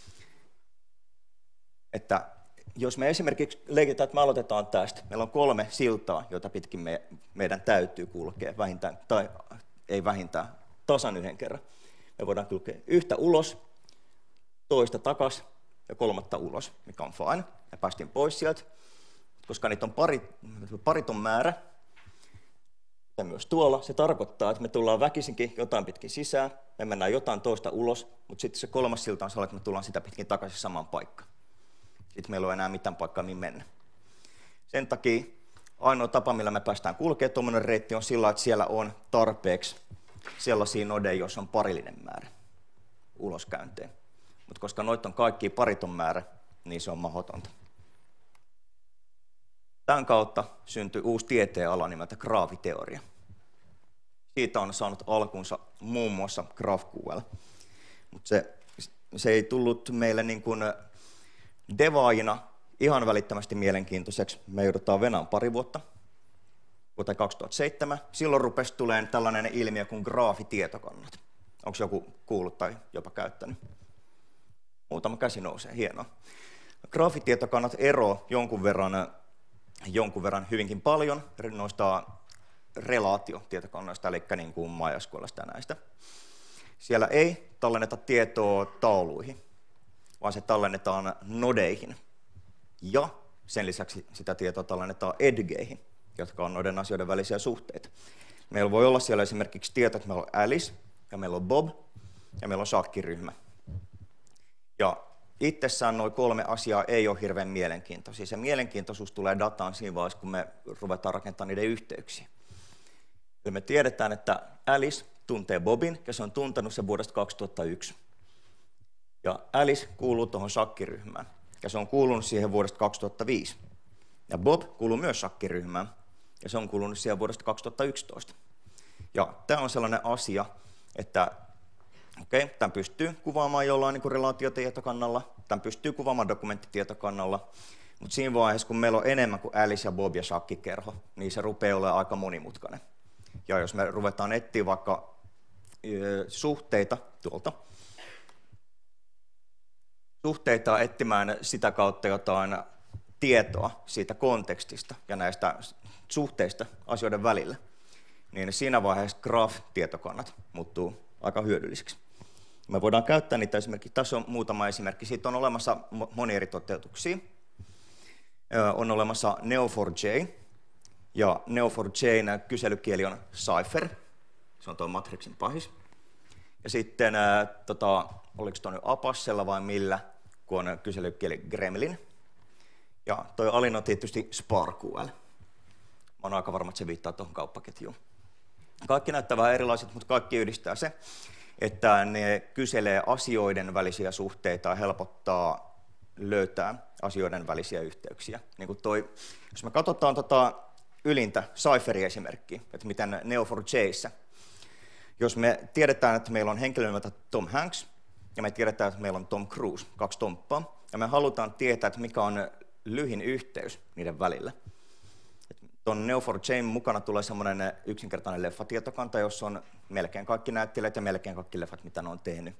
Että jos me esimerkiksi leikitään, että me aloitetaan tästä. Meillä on kolme siltaa, joita pitkin me, meidän täytyy kulkea vähintään, tai ei vähintään, tasan yhden kerran. Me voidaan kulkea yhtä ulos, toista takas ja kolmatta ulos, mikä on fine. Me päästiin pois sieltä, koska niitä on pari, pariton määrä. Ja myös tuolla se tarkoittaa, että me tullaan väkisinkin jotain pitkin sisään, me mennään jotain toista ulos, mutta sitten se kolmas silta on sellainen, että me tullaan sitä pitkin takaisin samaan paikkaan. Sitten meillä ei ole enää mitään paikkaa, mihin mennä. Sen takia ainoa tapa, millä me päästään kulkemaan tuommoinen reitti on sillä, että siellä on tarpeeksi sellaisia nodeja, joissa on parillinen määrä uloskäynteen. Mutta koska noita on kaikki pariton määrä, niin se on mahdotonta. Tämän kautta syntyi uusi tieteenala nimeltä graafiteoria. Siitä on saanut alkunsa muun muassa GraphQL. Mutta se, se ei tullut meille niin kuin devaajina ihan välittömästi mielenkiintoiseksi me joudutaan venään pari vuotta, vuoteen kaksituhattaseitsemän. Silloin rupesi tulemaan tällainen ilmiö kuin graafitietokannat. Onko joku kuullut tai jopa käyttänyt? Muutama käsi nousee, hienoa. Graafitietokannat eroavat jonkun verran, jonkun verran hyvinkin paljon noista relaatiotietokannoista, eli niin kuin MySQLista ja näistä. Siellä ei tallenneta tietoa tauluihin, vaan se tallennetaan nodeihin. Ja sen lisäksi sitä tietoa tallennetaan edgeihin, jotka on noiden asioiden välisiä suhteita. Meillä voi olla siellä esimerkiksi tieto, että meillä on Alice, ja meillä on Bob, ja meillä on shakkiryhmä. Ja itsessään nuo kolme asiaa ei ole hirveän mielenkiintoisia. Se mielenkiintoisuus tulee dataan siinä vaiheessa, kun me ruvetaan rakentamaan niiden yhteyksiä. Eli me tiedetään, että Alice tuntee Bobin, ja se on tuntenut sen vuodesta kaksituhattayksi. Ja Alice kuuluu tuohon shakkiryhmään, ja se on kuulunut siihen vuodesta kaksituhattaviisi. Ja Bob kuuluu myös shakkiryhmään, ja se on kuulunut siihen vuodesta kaksituhattayksitoista. Ja tämä on sellainen asia, että okei, okay, tämän pystyy kuvaamaan jollain niin kuin relaatiotietokannalla, tämän pystyy kuvaamaan dokumenttitietokannalla, mutta siinä vaiheessa, kun meillä on enemmän kuin Alice ja Bob ja shakkikerho, niin se rupeaa olemaan aika monimutkainen. Ja jos me ruvetaan etsiä vaikka ö, suhteita tuolta, suhteita etsimään sitä kautta jotain tietoa siitä kontekstista ja näistä suhteista asioiden välillä, niin siinä vaiheessa graph-tietokannat muuttuu aika hyödyllisiksi. Me voidaan käyttää niitä esimerkiksi, tässä on muutama esimerkki, siitä on olemassa monia eri toteutuksia. On olemassa N E O four j, ja N E O four j:n kyselykieli on Cypher, se on tuo Matrixin pahis. Ja sitten, ää, tota, oliko tuo nyt Apassella vai millä, kun on kyselykieli Gremlin. Ja toi alin on tietysti SparkQL. Mä oon aika varma, että se viittaa tuohon kauppaketjuun. Kaikki näyttää vähän erilaiset, mutta kaikki yhdistää se, että ne kyselee asioiden välisiä suhteita ja helpottaa löytää asioiden välisiä yhteyksiä. Niin kuin toi, jos me katsotaan tota ylintä Cypherin esimerkkiä, että miten N E O four j:ssä, jos me tiedetään, että meillä on henkilö nimeltä Tom Hanks, ja me tiedetään, että meillä on Tom Cruise, kaksi Tomppaa, ja me halutaan tietää, että mikä on lyhin yhteys niiden välillä. Tuon N E O four j:n mukana tulee semmoinen yksinkertainen leffatietokanta, jossa on melkein kaikki näyttelijät ja melkein kaikki leffat, mitä ne on tehnyt.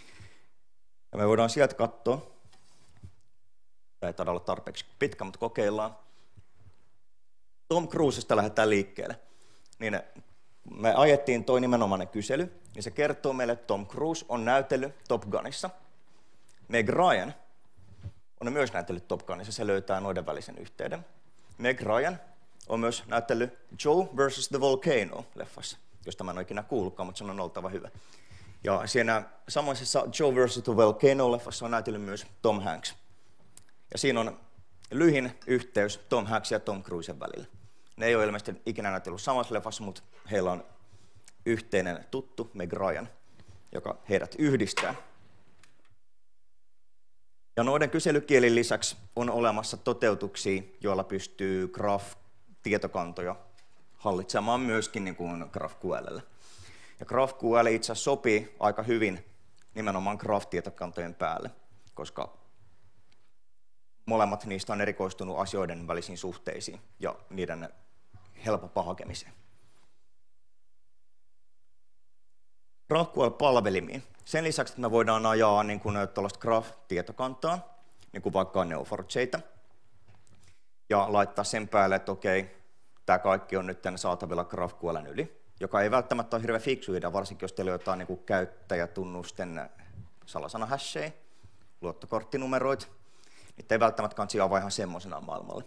Ja me voidaan sieltä katsoa, tämä ei taida olla tarpeeksi pitkä, mutta kokeillaan. Tom Cruisesta lähdetään liikkeelle. Niin me ajettiin toi nimenomainen kysely, niin se kertoo meille, että Tom Cruise on näytellyt Top Gunissa. Meg Ryan on myös näytellyt Top Gunissa, se löytää noiden välisen yhteyden. Meg Ryan on myös näytellyt Joe versus the Volcano-leffassa, josta mä en ole ikinä kuullutkaan, mutta se on oltava hyvä. Ja siinä samaisessa Joe versus the Volcano-leffassa on näytellyt myös Tom Hanks. Ja siinä on lyhin yhteys Tom Hanks ja Tom Cruisen välillä. Ne ei ole ilmeisesti ikinä näytellyt samassa leffassa, mutta heillä on yhteinen tuttu, Meg Ryan, joka heidät yhdistää. Ja noiden kyselykielin lisäksi on olemassa toteutuksia, joilla pystyy graph-tietokantoja hallitsemaan myöskin niin kuin GraphQLlle. Ja GraphQL itse asiassa sopii aika hyvin nimenomaan graph-tietokantojen päälle, koska molemmat niistä on erikoistunut asioiden välisiin suhteisiin ja niiden helpompaan hakemiseen. GraphQL-palvelimiin. Sen lisäksi, että me voidaan ajaa niin kuin tuollaista graph-tietokantaa, niin kuin vaikka N E O four j:tä, ja laittaa sen päälle, että okei, tämä kaikki on nyt saatavilla GraphQLn yli, joka ei välttämättä ole hirveän fiksu idea, varsinkin jos teillä on jotain niin kuin käyttäjätunnusten salasanahäshejä, luottokorttinumeroita, niitä ei välttämättä kannata avaa ihan semmoisena maailmalle.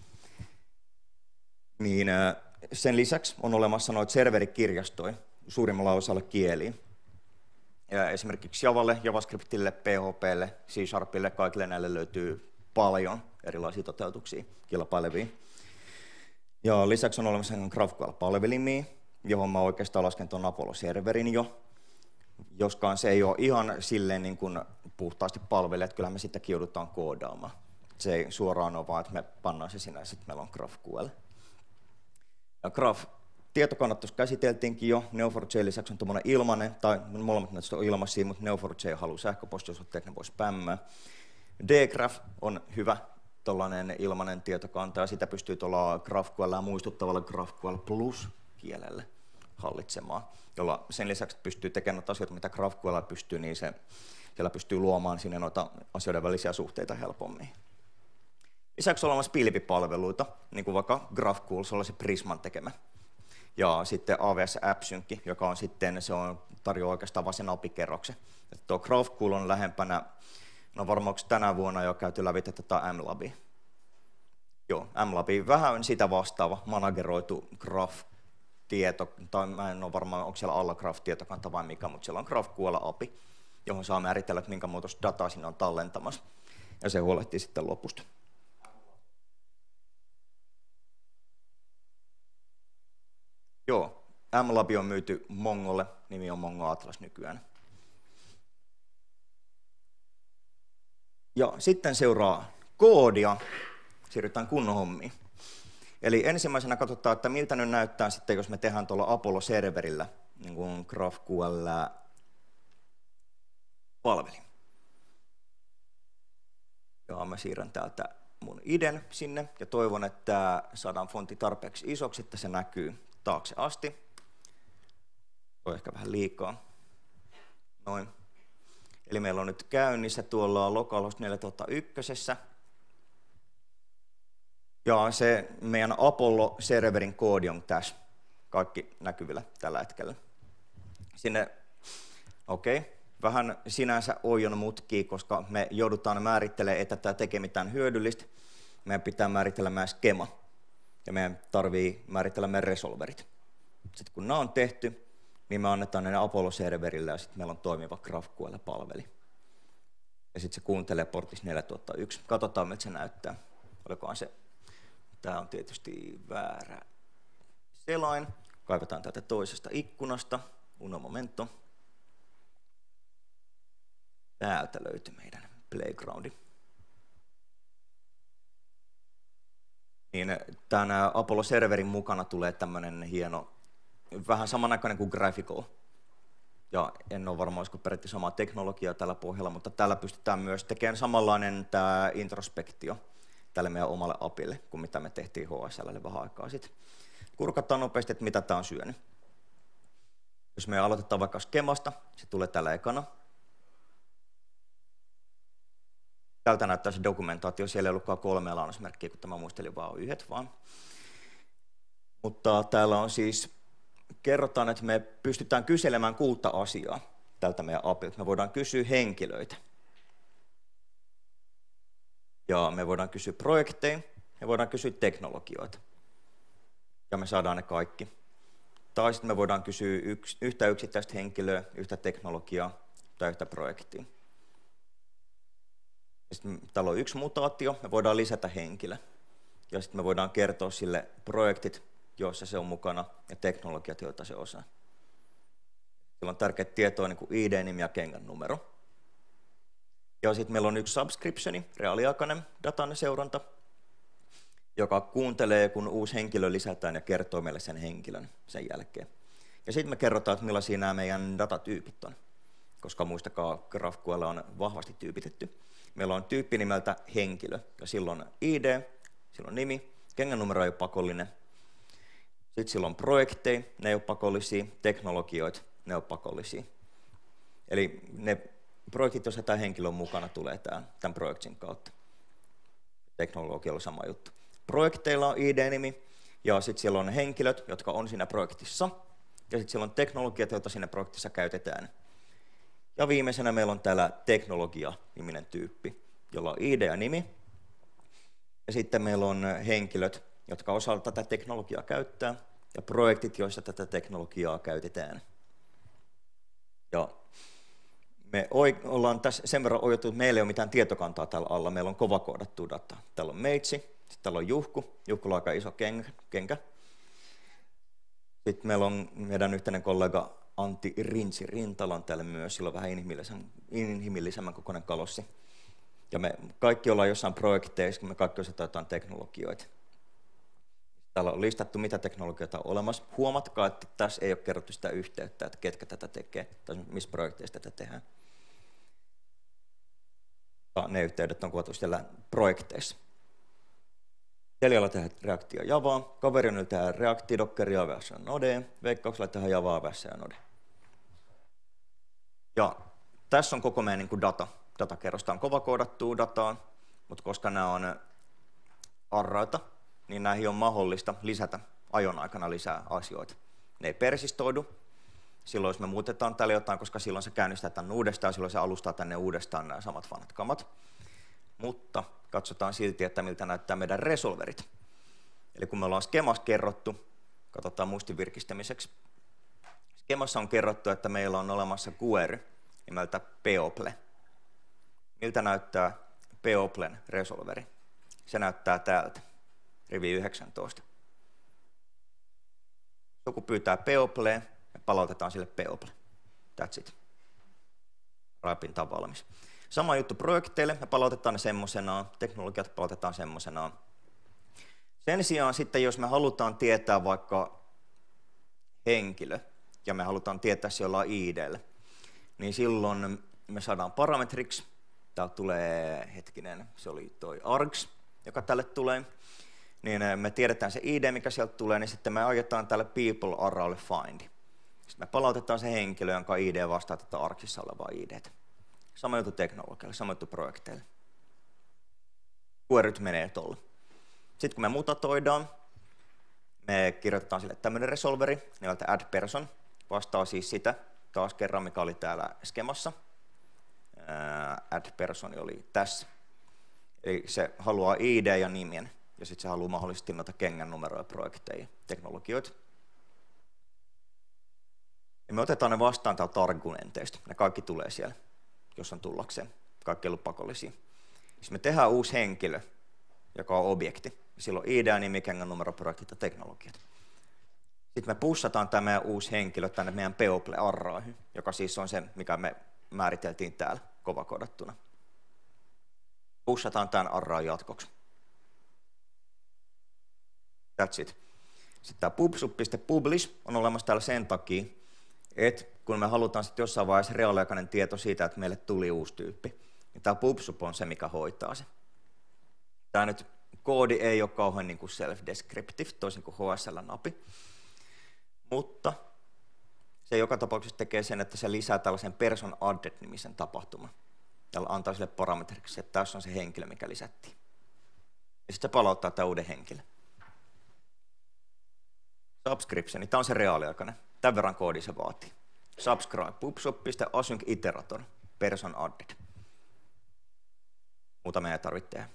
Niin sen lisäksi on olemassa noita serverikirjastoja suurimmalla osalla kieliä. Ja esimerkiksi Javalle, JavaScriptille, P H P:lle, C Sharpille, kaikille näille löytyy paljon erilaisia toteutuksia kilpailevia. Ja lisäksi on olemassa GraphQL-palvelimia, johon mä oikeastaan lasken tuon Apollo-serverin jo. Joskaan se ei ole ihan silleen niin kuin puhtaasti palvele, että kyllä me sitäkin joudutaan koodaamaan. Se ei suoraan ole vaan, että me pannaan se sinä ja sitten meillä on GraphQL. Ja Graph tietokannat tuossa käsiteltiinkin jo, N E O four j lisäksi on tuommoinen ilmainen, tai molemmat näistä on ilmaisia, mutta N E O four j haluaa sähköpostiosoitteet, ne voi spämmää. dgraph on hyvä tuollainen ilmainen tietokanta, ja sitä pystyy tuolla GraphQL muistuttavalla GraphQL Plus-kielellä hallitsemaan, jolla sen lisäksi pystyy tekemään asioita, mitä GraphQL pystyy, niin se, siellä pystyy luomaan sinne noita asioiden välisiä suhteita helpommin. Lisäksi on olemassa pilvipalveluita, niin kuin vaikka GraphQL, se on se Prisman tekemä. Ja sitten A W S AppSync, joka on sitten, se on, tarjoaa oikeastaan vain sen apikerroksen. Että tuo GraphQL on lähempänä, no varmaan tänä vuonna jo käyty läpi tätä MLabia. Joo, MLabia vähän sitä vastaava, manageroitu Graph-tieto, tai mä en ole varmaan, onko siellä alla Graph-tietokanta vai mikä, mutta siellä on GraphQL-api, johon saa määritellä, että minkä muotoista dataa sinne on tallentamassa, ja se huolehtii sitten lopusta. Joo, MLab on myyty Mongolle, nimi on Mongo Atlas nykyään. Ja sitten seuraa koodia, siirrytään kunnon hommiin. Eli ensimmäisenä katsotaan, että miltä nyt näyttää sitten, jos me tehdään tuolla Apollo-serverillä niin kuin GraphQL-palvelin. Ja mä siirrän täältä mun iden sinne ja toivon, että saadaan fontti tarpeeksi isoksi, että se näkyy taakse asti. On ehkä vähän liikaa. Noin. Eli meillä on nyt käynnissä tuolla localhost neljätuhattayksi. Ja se meidän Apollo-serverin koodi on tässä. Kaikki näkyvillä tällä hetkellä. Sinne, okei, okay. Vähän sinänsä oion mutkia, koska me joudutaan määrittelemään, että tämä tekee mitään hyödyllistä. Meidän pitää määritellä meidän skema. Ja meidän tarvii määritellä meidän resolverit. Sitten kun nämä on tehty, niin me annetaan ne Apollo-serverille ja sitten meillä on toimiva GraphQL-palveli. Ja sitten se kuuntelee portissa neljätuhattayksi. Katsotaan, miltä se näyttää. Olikohan se? Tämä on tietysti väärä selain. Kaivetaan tätä toisesta ikkunasta. Uno momento. Täältä löytyy meidän playgroundi. Niin tämän Apollo-serverin mukana tulee tämmöinen hieno, vähän samannäköinen kuin Graphical. Ja en ole varma, olisiko periaatteessa samaa teknologiaa tällä pohjalla, mutta täällä pystytään myös tekemään samanlainen tämä introspektio tälle meidän omalle apille, kuin mitä me tehtiin H S L:lle vähän aikaa sitten. Kurkataan nopeasti, että mitä tämä on syönyt. Jos me aloitetaan vaikka skemasta, se tulee täällä ekana. Täältä näyttää se dokumentaatio, siellä ei ollutkaan kolmea lainausmerkkiä, kun tämä muistelin vaan yhdet vaan. Mutta täällä on siis, kerrotaan, että me pystytään kyselemään kuutta asiaa tältä meidän apilta. Me voidaan kysyä henkilöitä. Ja me voidaan kysyä projekteja, me voidaan kysyä teknologioita. Ja me saadaan ne kaikki. Tai sitten me voidaan kysyä yks, yhtä yksittäistä henkilöä, yhtä teknologiaa tai yhtä projektia. Sitten täällä on yksi mutaatio, me voidaan lisätä henkilö. Ja sitten me voidaan kertoa sille projektit, joissa se on mukana, ja teknologiat, joita se osaa. Sillä on tärkeät tietoa, niin kuin I D-nimi ja kengän numero. Ja sitten meillä on yksi subscriptioni, reaaliaikainen datan seuranta, joka kuuntelee, kun uusi henkilö lisätään ja kertoo meille sen henkilön sen jälkeen. Ja sitten me kerrotaan, että millaisia nämä meidän datatyypit on, koska muistakaa, GraphQL on vahvasti tyypitetty. Meillä on tyyppi nimeltä henkilö, ja silloin I D, silloin nimi, kengän numero ei ole pakollinen. Sitten silloin projekteja, ne ei ole pakollisia, teknologioita, ne on pakollisia. Eli ne projektit, joissa tämä henkilö on mukana, tulee tämän, tämän projektin kautta. Teknologialla on sama juttu. Projekteilla on I D-nimi, ja sitten siellä on henkilöt, jotka on siinä projektissa, ja sitten siellä on teknologiat, joita siinä projektissa käytetään. Ja viimeisenä meillä on täällä teknologia-niminen tyyppi, jolla on I D ja nimi. Ja sitten meillä on henkilöt, jotka osaavat tätä teknologiaa käyttää, ja projektit, joissa tätä teknologiaa käytetään. Ja me ollaan tässä sen verran ojoitu, että meillä ei ole mitään tietokantaa täällä alla, meillä on kovakoodattua dataa. Täällä on meitsi, sitten täällä on Juhku, Juhkulla on aika iso kenkä. Sitten meillä on meidän yhteinen kollega Antti Rintsi Rintala on täällä myös, sillä on vähän inhimillisemmän kokoinen kalossi. Ja me kaikki ollaan jossain projekteissa, me kaikki osataan jotain teknologioita. Täällä on listattu, mitä teknologioita on olemassa. Huomatkaa, että tässä ei ole kerrottu sitä yhteyttä, että ketkä tätä tekee, tai missä projekteissa tätä tehdään. Ja ne yhteydet on kuvattu siellä projekteissa. Telialla tehdään Reactia Javaa, Kaverionilla tehdään Reacti, Dockeria, A W S ja Node, Veikkauksella tehdään Javaa, A W S ja Node. Ja tässä on koko meidän niin kuin data. Datakerrosta on kovakoodattua dataa, mutta koska nämä on arraita, niin näihin on mahdollista lisätä ajon aikana lisää asioita. Ne ei persistoidu. Silloin jos me muutetaan täällä jotain, koska silloin se käynnistää tänne uudestaan, silloin se alustaa tänne uudestaan nämä samat vanhat kamat. Mutta katsotaan silti, että miltä näyttää meidän resolverit. Eli kun me ollaan skemassa kerrottu, katsotaan muistin virkistämiseksi. Skemassa on kerrottu, että meillä on olemassa query nimeltä people. Miltä näyttää peoplen resolveri? Se näyttää täältä, rivi yhdeksäntoista. Joku pyytää peopleen ja palautetaan sille people. That's it. Raipinta on valmis. Sama juttu projekteille, me palautetaan ne semmoisenaan, teknologiat palautetaan semmoisenaan. Sen sijaan sitten, jos me halutaan tietää vaikka henkilö, ja me halutaan tietää se jollain I D:llä, niin silloin me saadaan parametriksi, täältä tulee, hetkinen, se oli toi args, joka tälle tulee, niin me tiedetään se I D, mikä sieltä tulee, niin sitten me ajetaan tälle people-arralle find. Sitten me palautetaan se henkilö, jonka I D vastaa tätä argsissa olevaa I D:tä. Sama juttu teknologialle, sama juttu projekteille. Queryt menee tuolla. Sitten kun me mutatoidaan, me kirjoitetaan sille tämmöinen resolveri nimeltä add person, vastaa siis sitä taas kerran, mikä oli täällä skemassa. Add person oli tässä. Eli se haluaa I D ja nimen, ja sitten se haluaa mahdollisesti noita kengän numeroja, projekteja, teknologioita. Ja me otetaan ne vastaan täältä argumenteista. Ne kaikki tulee siellä, jos on tullakseen. Kaikki ei ollut pakollisia. Jos me tehdään uusi henkilö, joka on objekti, silloin I D, nimi, kengän numero, projektit ja teknologiat. Sitten me pussataan tämä meidän uusi henkilö tänne meidän people-arraihin, joka siis on se, mikä me määriteltiin täällä kovakoodattuna. Pussataan tämän arrain jatkoksi. That's it. Sitten tämä pubsub.publish on olemassa täällä sen takia, että kun me halutaan sitten jossain vaiheessa reaaliaikainen tieto siitä, että meille tuli uusi tyyppi, niin tämä pubsub on se, mikä hoitaa se. Tämä nyt koodi ei ole kauhean niin kuin self-descriptive, toisin kuin H S L-napi, mutta se joka tapauksessa tekee sen, että se lisää tällaisen person added-nimisen tapahtuman ja antaa sille parametriksi, että tässä on se henkilö, mikä lisättiin. Ja sitten se palauttaa tämä uuden henkilön. Subscription, niin tämä on se reaaliaikainen. Tämän verran koodi se vaatii. Subscribe, pubsub.async iterator, person added. Muuta meidän ei tarvitse tehdä.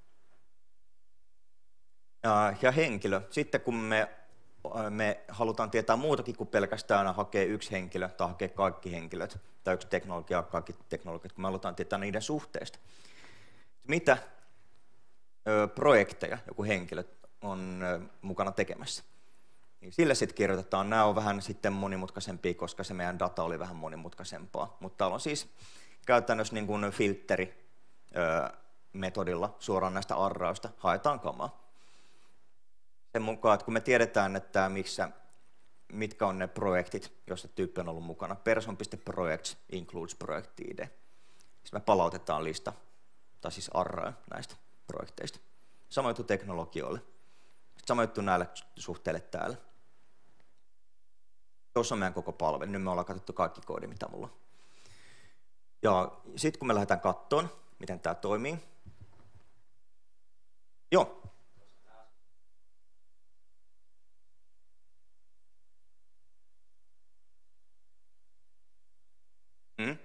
Ja, ja henkilö, sitten kun me, me halutaan tietää muutakin kuin pelkästään hakea yksi henkilö tai hakea kaikki henkilöt tai yksi teknologia, kaikki teknologiat, kun me halutaan tietää niiden suhteesta. Mitä ö, projekteja joku henkilö on ö, mukana tekemässä? Niin sille sitten kirjoitetaan, nämä on vähän sitten monimutkaisempia, koska se meidän data oli vähän monimutkaisempaa, mutta täällä on siis käytännössä niin kuin filtteri ö, metodilla suoraan näistä arraista haetaan kamaa. Sen mukaan, että kun me tiedetään, että missä, mitkä on ne projektit, joissa tyyppi on ollut mukana, person.projects includes project I D. Sitten me palautetaan lista, tai siis array näistä projekteista. Sama juttu teknologioille. Sama juttu näille suhteille täällä. Tuossa on meidän koko palvelu. Nyt me ollaan katsottu kaikki koodi, mitä mulla on. Ja sitten kun me lähdetään katsomaan, miten tämä toimii. Joo. Hmm?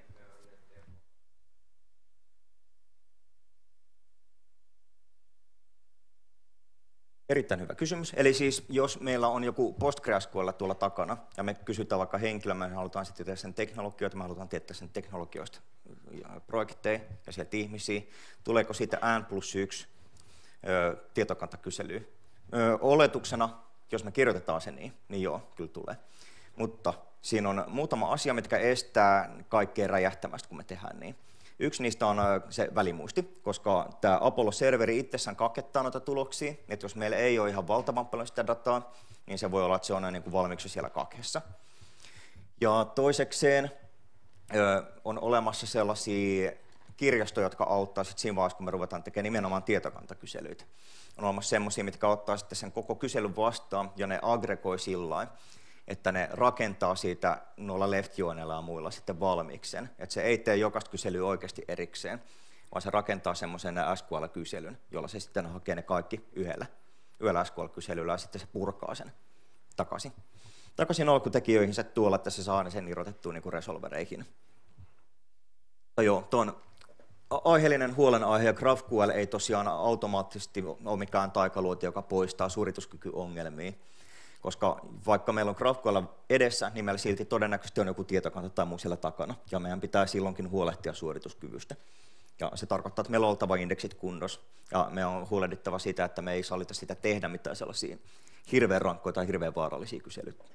Erittäin hyvä kysymys. Eli siis jos meillä on joku PostgreSQL tuolla takana ja me kysytään vaikka henkilöä, me halutaan sitten tietää sen teknologioita, me halutaan tietää sen teknologioista projekteja ja sieltä ihmisiä, tuleeko siitä N plus yksi tietokantakyselyä. Ö, oletuksena, jos me kirjoitetaan se niin, niin joo, kyllä tulee. Mutta siinä on muutama asia, mitkä estää kaikkea räjähtämästä, kun me tehdään niin. Yksi niistä on se välimuisti, koska tämä Apollo-serveri itsessään kakettaa noita tuloksia, että jos meillä ei ole ihan valtavan paljon sitä dataa, niin se voi olla, että se on niin kuin valmiiksi siellä kakessa. Ja toisekseen on olemassa sellaisia kirjastoja, jotka auttaa sit siinä vaiheessa, kun me ruvetaan tekemään nimenomaan tietokantakyselyitä. on olemassa semmoisia, mitkä ottaa sitten sen koko kyselyn vastaan ja ne aggregoi sillain, että ne rakentaa siitä noilla left-joinilla ja muilla sitten valmiiksi sen. Että se ei tee jokaista kyselyä oikeasti erikseen, vaan se rakentaa semmoisen S Q L-kyselyn, jolla se sitten hakee ne kaikki yhdellä, yhdellä S Q L-kyselyllä ja sitten se purkaa sen takaisin. Takaisin alkutekijöihinsä tuolla, että se saa sen irrotettua niin kuin resolvereihin. No joo, tuon aiheellinen huolenaihe ja GraphQL ei tosiaan automaattisesti ole mikään taikaluoti, joka poistaa suorituskykyongelmia, koska vaikka meillä on GraphQL edessä, niin meillä silti todennäköisesti on joku tietokanta tai muu siellä takana, ja meidän pitää silloinkin huolehtia suorituskyvystä. Ja se tarkoittaa, että meillä on oltava indeksit kunnossa, ja me on huolehdittava sitä, että me ei sallita sitä tehdä mitään sellaisia hirveän rankkoja tai hirveän vaarallisia kyselyitä.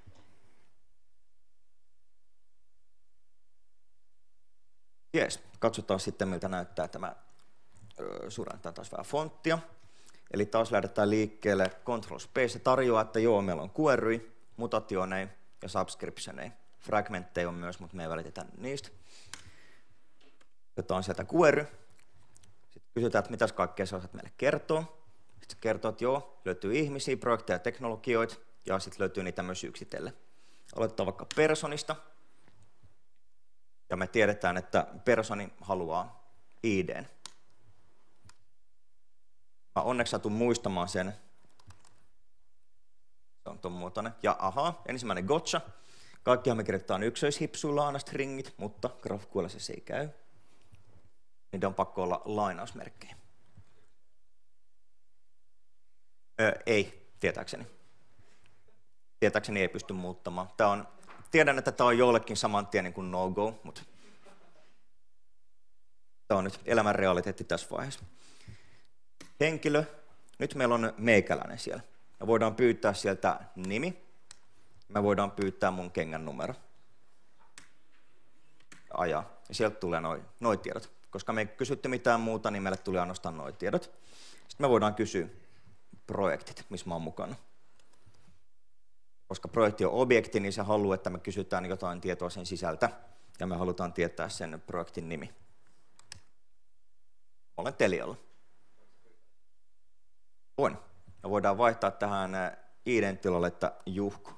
Jees, katsotaan sitten, miltä näyttää tämä. Surennetaan taas vähän fonttia. Eli taas lähdetään liikkeelle Control Space. Se tarjoaa, että joo, meillä on query, mutationei ja subscriptionei. Fragmentteja on myös, mutta me ei välitetä niistä. Otetaan sieltä query. Sitten kysytään, että mitäs kaikkea sä osaat meille kertoa. Sitten se kertoo, että joo, löytyy ihmisiä, projekteja ja teknologioita, ja sitten löytyy niitä myös yksitellen. Aloitetaan vaikka personista. Ja me tiedetään, että personi haluaa I D:n. Mä onneksi satun muistamaan sen. Se on ton muotoinen. Ja ahaa, ensimmäinen gotcha. Kaikkihan me kirjoitetaan yksilöishipsuilla aina stringit, mutta GraphQL:ssä se ei käy. Niitä on pakko olla lainausmerkkejä. Öö, ei, tietääkseni. Tietääkseni ei pysty muuttamaan. Tää on, tiedän, että tämä on jollekin saman tien niin kuin no-go, mutta tämä on nyt elämän realiteetti tässä vaiheessa. Henkilö. Nyt meillä on meikäläinen siellä. Me voidaan pyytää sieltä nimi. Me voidaan pyytää mun kengän numero. Ajaa. Ja sieltä tulee noi, noi tiedot. Koska me ei kysytty mitään muuta, niin meille tuli ainoastaan noi tiedot. Sitten me voidaan kysyä projektit, missä mä oon mukana. Koska projekti on objekti, niin se haluaa, että me kysytään jotain tietoa sen sisältä. Ja me halutaan tietää sen projektin nimi. Olen Telialla. Voin. Me voidaan vaihtaa tähän I D:n tilalle, että Juhku.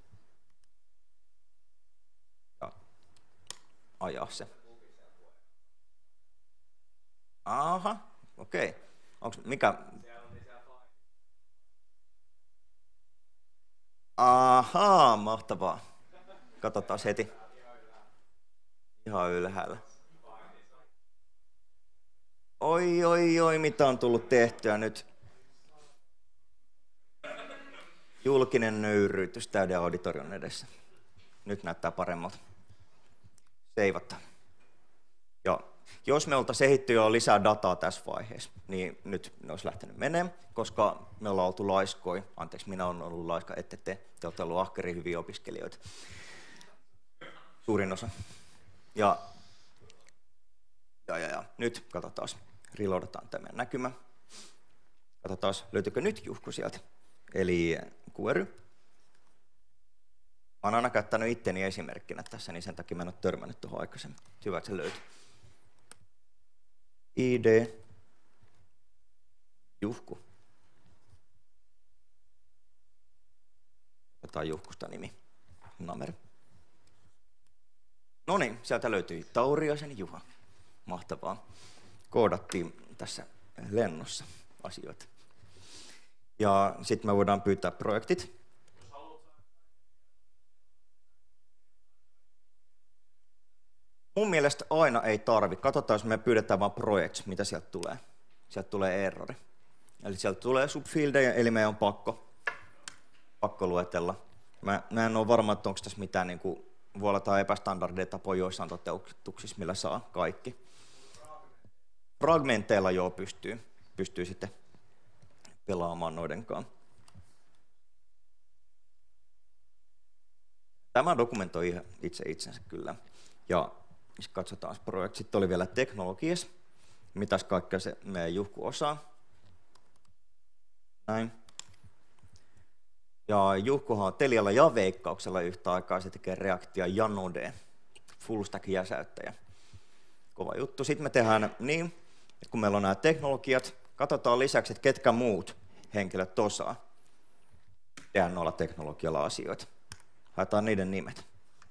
Ja ajaa se. Aha, okei. Okay. Onks mikä? Ahaa, mahtavaa. Katsotaan heti. Ihan ylhäällä. Oi, oi, oi, mitä on tullut tehtyä nyt. Julkinen nöyryytys täyden auditorion edessä. Nyt näyttää paremmalta. Seivataan. Joo. Jos me oltaisiin ehditty jo lisää dataa tässä vaiheessa, niin nyt ne olisi lähtenyt menemään, koska me ollaan oltu laiskoja. Anteeksi, minä olen ollut laiska, ette te. Te olette olleet ahkeria hyviä opiskelijoita. Suurin osa. Ja, ja, ja, ja. Nyt katsotaan. Reloadataan tämä näkymä. Katsotaan, löytyykö nyt Juhku sieltä. Eli query. Mä oon aina käyttänyt itteni esimerkkinä tässä, niin sen takia mä en ole törmännyt tuohon aikaisemmin. Hyvä, että se löytyy. I D. Juhku. Otetaan Juhkusta nimi. Namer. No niin, sieltä löytyi Tauriaisen Juha. Mahtavaa. Koodattiin tässä lennossa asioita. Ja sitten me voidaan pyytää projektit. Mun mielestä aina ei tarvi. Katsotaan, jos me pyydetään vain projects, mitä sieltä tulee. Sieltä tulee errori. Eli sieltä tulee subfieldeja, eli meidän on pakko, pakko luetella. Mä, mä en ole varma, että onko tässä mitään niin kuin, voi olla tai epästandardeja tapoja joissain toteutuksissa, millä saa kaikki. Fragmenteilla joo pystyy, pystyy sitten pelaamaan noidenkaan. Tämä dokumentoi itse itsensä kyllä. Ja katsotaan projekti. Sitten oli vielä teknologias. Mitäs kaikkea se meidän Juhku osaa. Näin. Ja Juhkuhan on Telialla ja Veikkauksella yhtä aikaa. Se tekee Reactia ja Node. Full stack jäsäyttäjä. Kova juttu. Sitten me tehdään niin, että kun meillä on nämä teknologiat, katsotaan lisäksi, että ketkä muut henkilöt osaa tehdä noilla teknologialla asioita. Haetaan niiden nimet.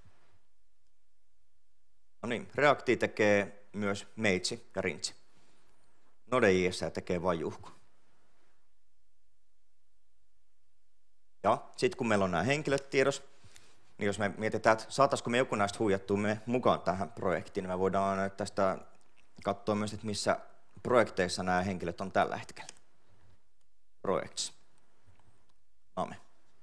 No niin, Reacti tekee myös Meitsi ja Rintsi. Node.js tekee vain Juhko. Ja sitten kun meillä on nämä henkilöt tiedossa, niin jos me mietitään, että saataisiko me joku näistä huijattua me mukaan tähän projektiin, niin me voidaan tästä katsoa myös, että missä projekteissa nämä henkilöt on tällä hetkellä. Projects. Name.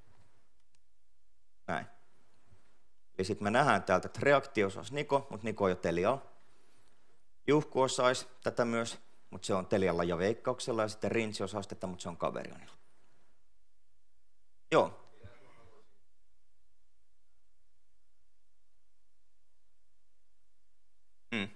Näin. Eli sitten me nähdään täältä, että Reacti osaisi Niko, mutta Niko on jo Telialla. Juhku osaisi tätä myös, mutta se on Telialla ja Veikkauksella, ja sitten Rintsi osaisi tätä, mutta se on Caverionilla. Joo. Mm.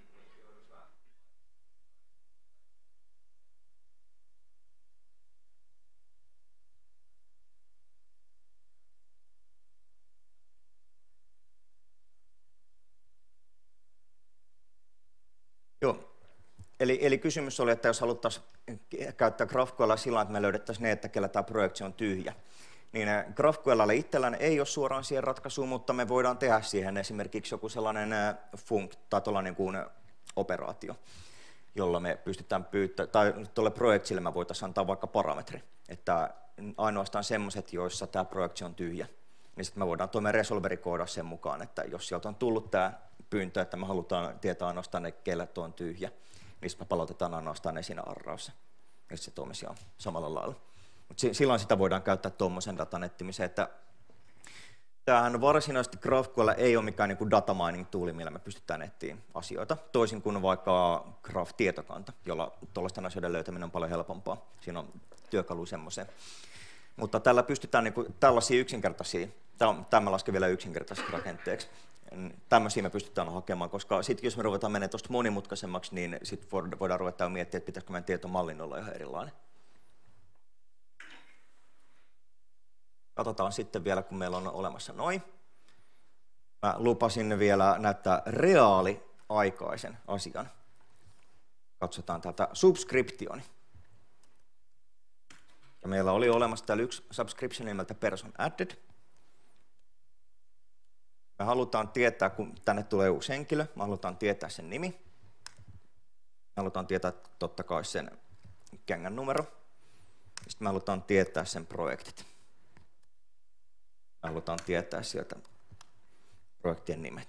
Joo. Eli, eli kysymys oli, että jos haluttaisiin käyttää GraphQL:aa sillä että me löydettäisiin ne, että kellä tämä projekti on tyhjä, niin GraphQL:lle itsellään ei ole suoraan siihen ratkaisuun, mutta me voidaan tehdä siihen esimerkiksi joku sellainen funct tai tuollainen kuin operaatio, jolla me pystytään pyytämään, tai tuolle projektille me voitaisiin antaa vaikka parametri, että ainoastaan semmoiset, joissa tämä projekti on tyhjä, niin sitten me voidaan tuo meidän resolveri koodata sen mukaan, että jos sieltä on tullut tämä pyyntö, että me halutaan tietää ainoastaan ne, kellä tuo on tyhjä, niin me palautetaan ainoastaan ne siinä arraussa, ja se toimisi samalla lailla. Mut silloin sitä voidaan käyttää tuommoisen datan etsimiseen, että tämähän varsinaisesti GraphQL ei ole mikään niin data mining tool, millä me pystytään etsimään asioita, toisin kuin vaikka Graph-tietokanta, jolla tuollaisten asioiden löytäminen on paljon helpompaa. Siinä on työkalu semmoiseen. Mutta tällä pystytään niin kuin, tällaisia yksinkertaisia, tämä lasken vielä yksinkertaisiksi rakenteeksi, tämmöisiä me pystytään hakemaan, koska sitten jos me ruvetaan menemään tuosta monimutkaisemmaksi, niin sitten voidaan ruveta miettiä, että pitäisikö meidän tietomallin olla ihan erilainen. Katsotaan sitten vielä, kun meillä on olemassa noin. Mä lupasin vielä näyttää reaaliaikaisen asian. Katsotaan tätä subscriptioni. Ja meillä oli olemassa täällä yksi subscription nimeltä person added. Me halutaan tietää, kun tänne tulee uusi henkilö, me halutaan tietää sen nimi. Me halutaan tietää totta kai sen kengän numero. Sitten me halutaan tietää sen projektit. Me halutaan tietää sieltä projektien nimet.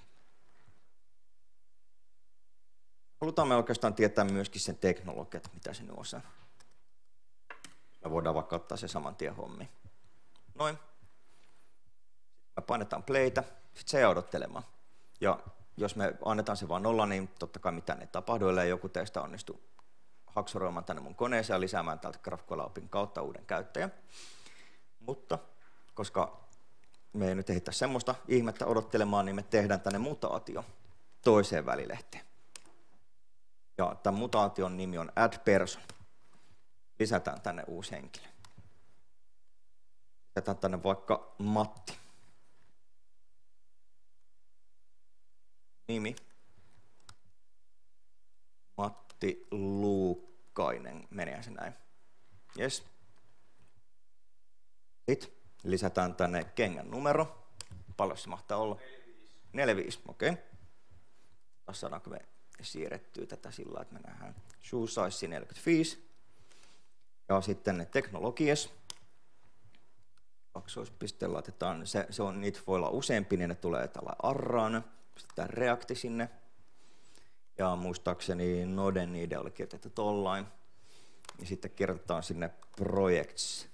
Halutaan me oikeastaan tietää myöskin sen teknologiat, mitä se nyt osaa. Me voidaan vaikka ottaa se saman tien hommiin. Noin. Me painetaan playtä, sitten se jää odottelemaan. Ja jos me annetaan se vaan nolla, niin totta kai mitään ei tapahdu, ellei joku teistä onnistu haksoroimaan tänne mun koneeseen ja lisäämään täältä GraphQL-opin kautta uuden käyttäjän. Mutta koska me ei nyt ehditä semmoista ihmettä odottelemaan, niin me tehdään tänne mutaatio toiseen välilehteen. Ja tämän mutaation nimi on add person. Lisätään tänne uusi henkilö. Lisätään tänne vaikka Matti. Nimi. Matti Luukkainen. Menee se näin. Yes. Sitten lisätään tänne kengän numero. Paljon se mahtaa olla? neljäkymmentäviisi. Okei. Okay. Tässä saadaanko me siirrettyä tätä sillä, että me nähdään shoe size neljäkymmentäviisi. Ja sitten ne teknologies. Kaksoispiste laitetaan, se, se on, niitä voi olla useampi, niin ne tulee tällä arraan. Pistetään Reacti sinne. Ja muistaakseni Noden niiden oli kirjoitettu tollain. Ja sitten kirjoitetaan sinne projects.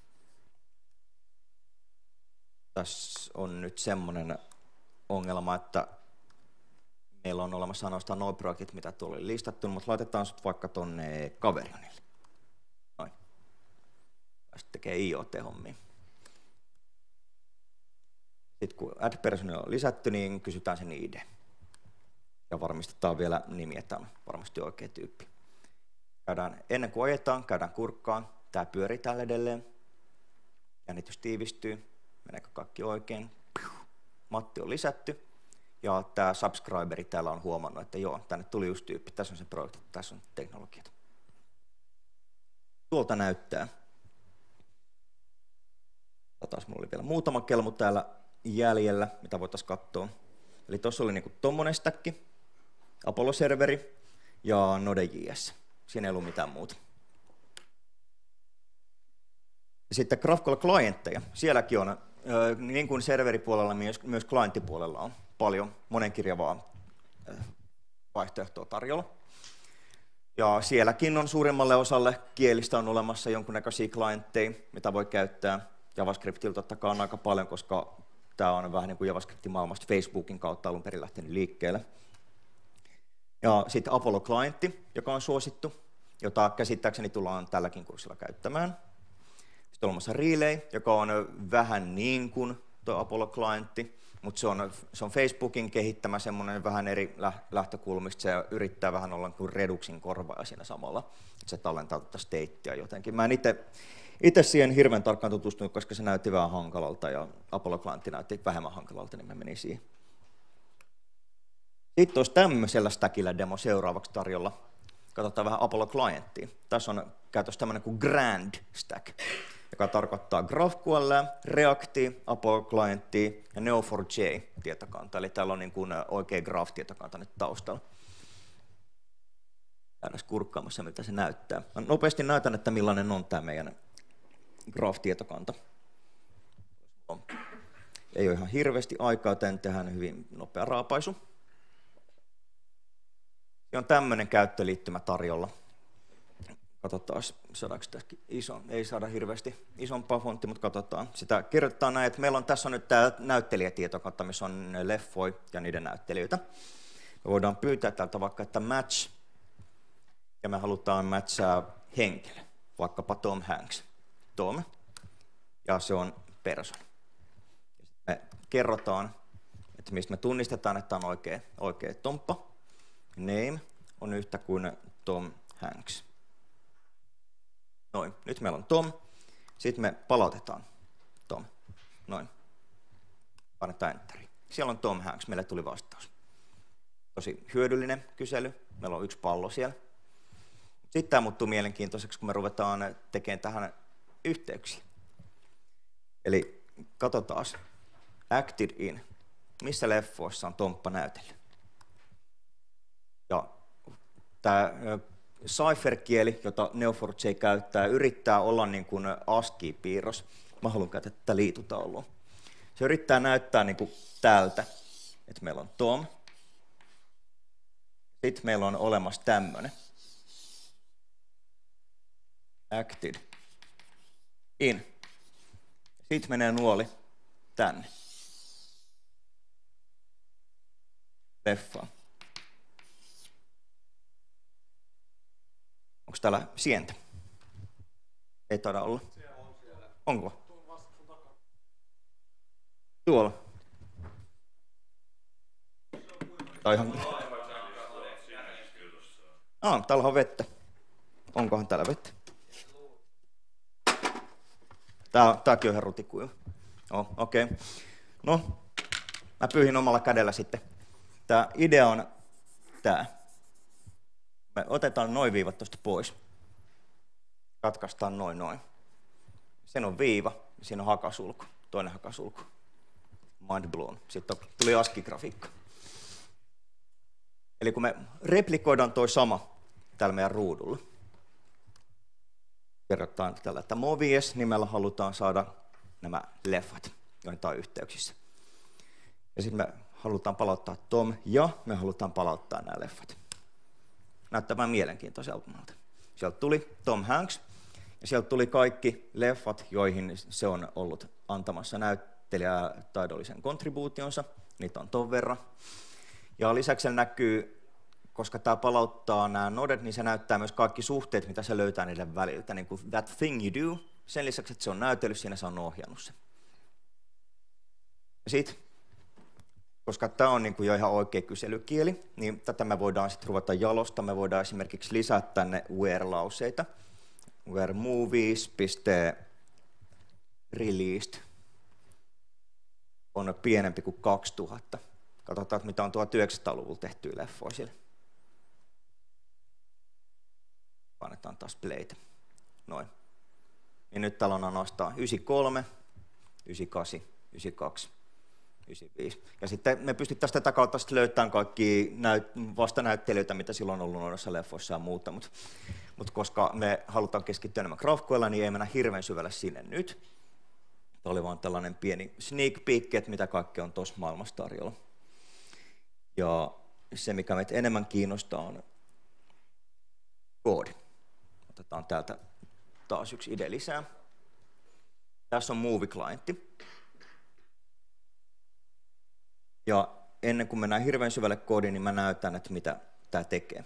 Tässä on nyt semmoinen ongelma, että meillä on olemassa ainoastaan nuo projektit, mitä tuolla oli listattu, mutta laitetaan sut vaikka tonne Caverionille. Noin. Sitten tekee I O T-hommia. Sitten kun add person on lisätty, niin kysytään sen I D. Ja varmistetaan vielä nimi, että on varmasti oikea tyyppi. Käydään, ennen kuin ajetaan, käydään kurkkaan. Tämä pyörii täällä edelleen. Jännitys tiivistyy. Meneekö kaikki oikein? Matti on lisätty. Ja tämä subscriberi täällä on huomannut, että joo, tänne tuli just tyyppi. Tässä on se projekti, tässä on teknologiat. Tuolta näyttää, mulla oli vielä muutama kelmu täällä jäljellä, mitä voitaisiin katsoa. Eli tuossa oli niinku tommonen stäkki, Apollo-serveri ja Node.js. Siinä ei ollut mitään muuta. Sitten GraphQL-klientteja. Sielläkin on, niin kuin serveripuolella, myös, myös klienttipuolella on paljon monenkirjavaa vaihtoehtoa tarjolla. Ja sielläkin on suurimmalle osalle kielistä on olemassa jonkunnäköisiä klientteja, mitä voi käyttää. JavaScriptilla totta kai on aika paljon, koska tämä on vähän niin kuin JavaScriptin maailmasta Facebookin kautta alun perin lähtenyt liikkeelle. Ja sitten Apollo-klientti, joka on suosittu, jota käsittääkseni tullaan tälläkin kurssilla käyttämään. Sitten on olemassa Relay, joka on vähän niin kuin tuo Apollo-klientti, mutta se on, se on Facebookin kehittämä semmoinen vähän eri lähtökulmista. Se yrittää vähän olla kuin Reduxin korvaaja siinä samalla, että se tallentaa tätä statea jotenkin. Mä en itse, itse siihen hirveän tarkkaan tutustunut, koska se näytti vähän hankalalta ja Apollo-klientti näytti vähemmän hankalalta, niin mä menin siihen. Sitten olisi tämmöisellä stackillä demo seuraavaksi tarjolla. Katsotaan vähän Apollo-klienttia. Tässä on käytössä tämmöinen kuin Grand Stack, joka tarkoittaa GraphQL, Reactia, Apollo-klienttia ja Neo four j tietokanta. Eli täällä on niin kuin oikea Graph-tietokanta nyt taustalla. Käydään kurkkaamassa, miltä se näyttää. Mä nopeasti näytän, että millainen on tämä meidän Graph-tietokanta. Ei ole ihan hirveästi aikaa, joten tehdään hyvin nopea raapaisu. Ja on tämmöinen käyttöliittymä tarjolla. Katsotaan, saadaanko tästäkin iso. Ei saada hirveästi isompaa fontti, mutta katsotaan. Sitä kirjoitetaan näin, että meillä on tässä on nyt tämä näyttelijätietokanta, missä on leffoja ja niiden näyttelijöitä. Me voidaan pyytää täältä vaikka, että match, ja me halutaan matchaa henkilö, vaikkapa Tom Hanks. Tom, ja se on persona. Me kerrotaan, että mistä me tunnistetaan, että on oikea, oikea tomppa. Name on yhtä kuin Tom Hanks. Noin, nyt meillä on Tom. Sitten me palautetaan Tom. Noin. Painetaan enteri. Siellä on Tom Hanks, meille tuli vastaus. Tosi hyödyllinen kysely. Meillä on yksi pallo siellä. Sitten tämä muuttuu mielenkiintoiseksi, kun me ruvetaan tekemään tähän yhteyksiä. Eli katsotaan. Acted in. Missä leffoissa on Tomppa näytellyt? Ja tämä Cypher-kieli, jota Neo four j käyttää, yrittää olla niin kuin ASCII-piirros. Mä haluan käyttää tätä liitutaulua. Se yrittää näyttää niin kuin tältä, että meillä on Tom. Sitten meillä on olemassa tämmöinen. Acted in. Sitten menee nuoli tänne. Leffaan. Onko täällä sientä? Ei taida olla. Onko? Tuolla. Tai ihan... Ah, täällä on vettä. Onkohan täällä vettä? Tää, tääkin on ihan rutikuiva. Oh, okei. Okay. No, mä pyyhin omalla kädellä sitten. Tää idea on tää. Me otetaan noin viivat tuosta pois. Katkaistaan noin noin. Sen on viiva, siinä on hakasulku, toinen hakasulku. Mind blown. Sitten tuli ASCII-grafiikka. Eli kun me replikoidaan toi sama täällä meidän ruudulla. Kerrotaan tällä, että movies nimellä halutaan saada nämä leffat, joihin tämä on yhteyksissä. Ja sitten me halutaan palauttaa Tom ja me halutaan palauttaa nämä leffat. Näyttää vähän mielenkiintoiselta. Sieltä tuli Tom Hanks ja sieltä tuli kaikki leffat, joihin se on ollut antamassa näyttelijätaidollisen kontribuutionsa. Niitä on ton verran. Ja lisäksi se näkyy, koska tämä palauttaa nämä nodet, niin se näyttää myös kaikki suhteet, mitä se löytää niiden väliltä. Niin kuin that thing you do, sen lisäksi, että se on näytellyt, siinä se on ohjannut se. Ja sitten, koska tämä on niin kuin jo ihan oikea kyselykieli, niin tätä me voidaan sitten ruveta jalostamaan. Me voidaan esimerkiksi lisätä tänne where-lauseita. Where movies.released on pienempi kuin kaksituhatta. Katsotaan, mitä on tuhatyhdeksänsataaluvulla tehtyä leffoja siellä. Painetaan taas playtä. Noin. Ja nyt täällä on ainoastaan yhdeksänkymmentäkolme, yhdeksänkymmentäkahdeksan, yhdeksänkymmentäkaksi, yhdeksänkymmentäviisi. Ja sitten me pystyttäisiin tätä kautta löytämään kaikki näyt, vastanäyttelijöitä, mitä silloin on ollut noissa leffoissa ja muuta. Mutta mut koska me halutaan keskittyä enemmän GraphQL, niin ei mennä hirveän syvälle sinne nyt. Tämä oli vaan tällainen pieni sneak peek, että mitä kaikkea on tuossa maailmassa tarjolla. Ja se, mikä meitä enemmän kiinnostaa, on koodi. Otetaan täältä taas yksi idea lisää. Tässä on Movie-klientti. Ja ennen kuin mennään hirveän syvälle koodiin, niin mä näytän, että mitä tämä tekee.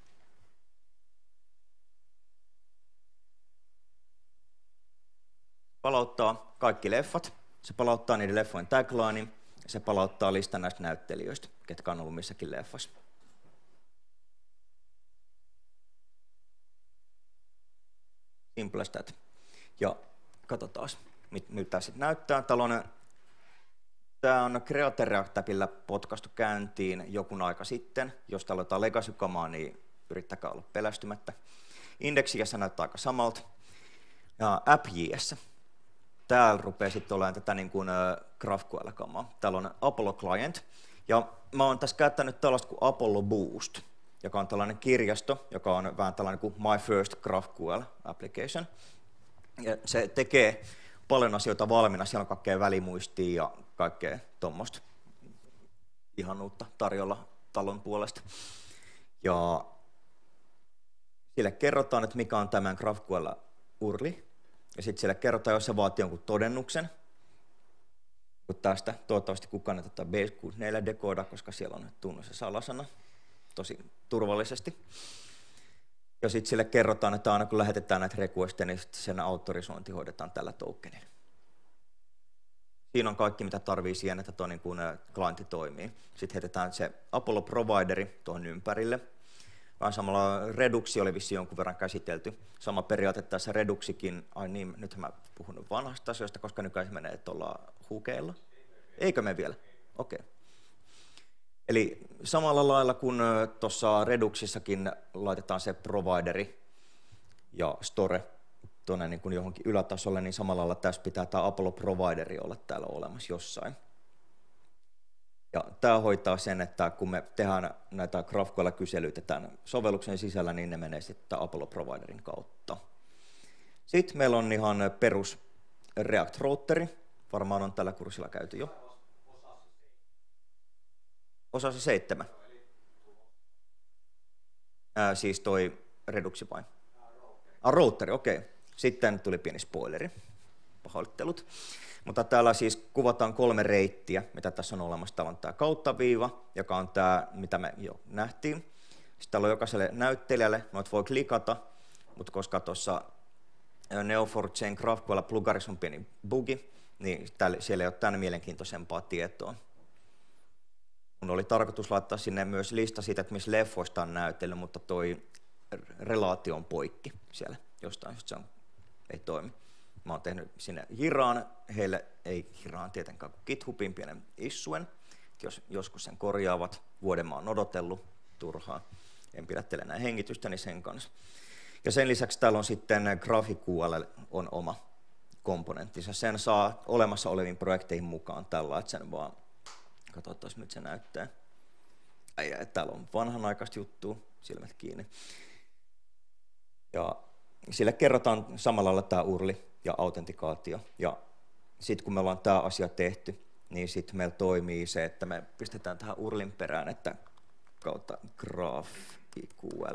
Palauttaa kaikki leffat, se palauttaa niiden leffojen taglinein, ja se palauttaa listan näistä näyttelijöistä, ketkä on ollut missäkin leffassa. Simple as that. Ja katsotaan, miltä tämä sitten näyttää. Tällainen, tämä on Creator Reactapilla potkaistu käyntiin jokun aika sitten. Jos täällä on jotain legacy-kamaa, niin yrittäkää olla pelästymättä. Index.js näyttää aika samalta. Ja App.js. Täällä rupeaa sitten olemaan tätä niin kuin GraphQL-kamaa. Täällä on Apollo Client. Ja mä oon tässä käyttänyt tällaista kuin Apollo Boost, joka on tällainen kirjasto, joka on vähän tällainen kuin My First GraphQL Application. Ja se tekee paljon asioita valmiina, siellä on kaikkea välimuistia ja kaikkea tuommoista ihanuutta tarjolla talon puolesta. Ja sille kerrotaan, että mikä on tämän GraphQL-urli. Ja sitten sille kerrotaan, jos se vaatii jonkun todennuksen. Tästä toivottavasti kukaan ei tätä base kuusikymmentäneljä dekooda, koska siellä on tunnus ja salasana tosi turvallisesti. Ja sitten sille kerrotaan, että aina kun lähetetään näitä requesteja, niin sen autorisointi hoidetaan tällä tokenilla. Siinä on kaikki, mitä tarvii siihen, että tuo niin kuin klientti toimii. Sitten heitetään se Apollo Provideri tuohon ympärille. Vähän samalla Reduxi oli vissiin jonkun verran käsitelty. Sama periaate tässä Reduxikin. Ai niin, nythän mä puhun vanhasta asioista, koska nykyään se menee tuolla hukeilla. Eikö me vielä? Okei. Okay. Eli samalla lailla kuin tuossa Reduxissakin laitetaan se provideri ja store tuonne niin kuin johonkin ylätasolle, niin samalla lailla tässä pitää tämä Apollo Provideri olla täällä olemassa jossain. Ja tämä hoitaa sen, että kun me tehdään näitä GraphQL-kyselyitä tämän sovelluksen sisällä, niin ne menee sitten Apollo Providerin kautta. Sitten meillä on ihan perus React-routeri. Varmaan on tällä kurssilla käyty jo. Osasi seitsemän. Ää, siis toi Reduxi vai? Ah, routeri, okei. Okay. Sitten tuli pieni spoileri. Pahoittelut. Mutta täällä siis kuvataan kolme reittiä, mitä tässä on olemassa. Täällä on tämä kauttaviiva, joka on tämä, mitä me jo nähtiin. Sitten täällä on jokaiselle näyttelijälle, noita voi klikata, mutta koska tuossa Neo four j GraphQL plugarissa on pieni bugi, niin täällä, siellä ei ole tämän mielenkiintoisempaa tietoa. Mun oli tarkoitus laittaa sinne myös lista siitä, että missä leffoista on näytellyt, mutta toi relaatio on poikki siellä jostain, just se on, ei toimi. Mä oon tehnyt sinne Hiraan, heille ei Hiraan tietenkään kuin GitHubin pienen issuen, jos joskus sen korjaavat, vuoden mä oon odotellut turhaa, en pidättele näin hengitystäni sen kanssa. Ja sen lisäksi täällä on sitten GraphQL on oma komponenttinsa, sen saa olemassa oleviin projekteihin mukaan tällä, että sen vaan, katsotaan nyt se näyttää. Ai, täällä on vanhanaikaista juttua, silmät kiinni. Ja sille kerrotaan samalla lailla tämä urli ja autentikaatio. Ja sitten kun me ollaan tämä asia tehty, niin sitten meillä toimii se, että me pistetään tähän urlin perään, että kautta GraphQL.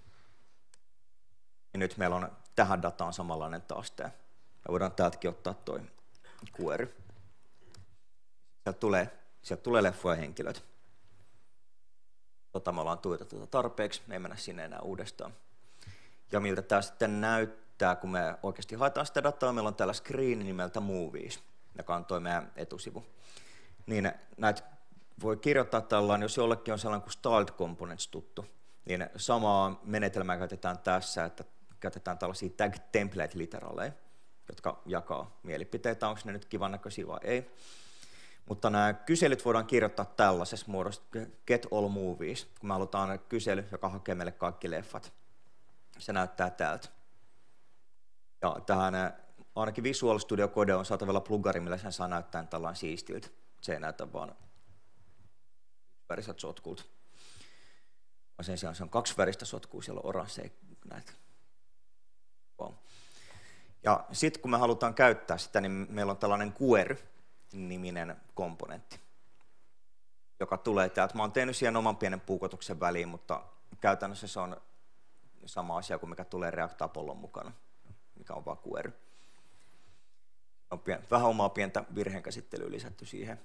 Ja nyt meillä on tähän dataan samanlainen taas tämä. Me voidaan täältäkin ottaa toi query. Sieltä tulee, sieltä tulee leffoja henkilöitä. Tota me ollaan tuotettu tarpeeksi, me ei mennä sinne enää uudestaan. Ja miltä tämä sitten näyttää, kun me oikeasti haetaan sitä dataa, meillä on täällä screen nimeltä Movies, joka on toi meidän etusivu. Niin näitä voi kirjoittaa tällainen, jos jollekin on sellainen kuin styled components tuttu, niin samaa menetelmää käytetään tässä, että käytetään tällaisia tag template literaleja, jotka jakaa mielipiteitä, onko ne nyt kivan näköisiä vai ei. Mutta nämä kyselyt voidaan kirjoittaa tällaisessa muodossa, get all movies, kun me halutaan kysely, joka hakee meille kaikki leffat. Se näyttää täältä. Ja tähän ainakin Visual Studio Code on saatavilla plugari, millä sen saa näyttää tällainen siistiltä. Se ei näytä vaan väriseltä sotkulta. Sen sijaan se on kaksi väristä sotkua, siellä on oranssi näitä. Wow. Ja sitten kun me halutaan käyttää sitä, niin meillä on tällainen Query-niminen komponentti, joka tulee täältä. Mä oon tehnyt siihen oman pienen puukotuksen väliin, mutta käytännössä se on sama asia kuin mikä tulee React Apollon mukana, mikä on vaan Query. On pien, vähän omaa pientä virheenkäsittelyä lisätty siihen.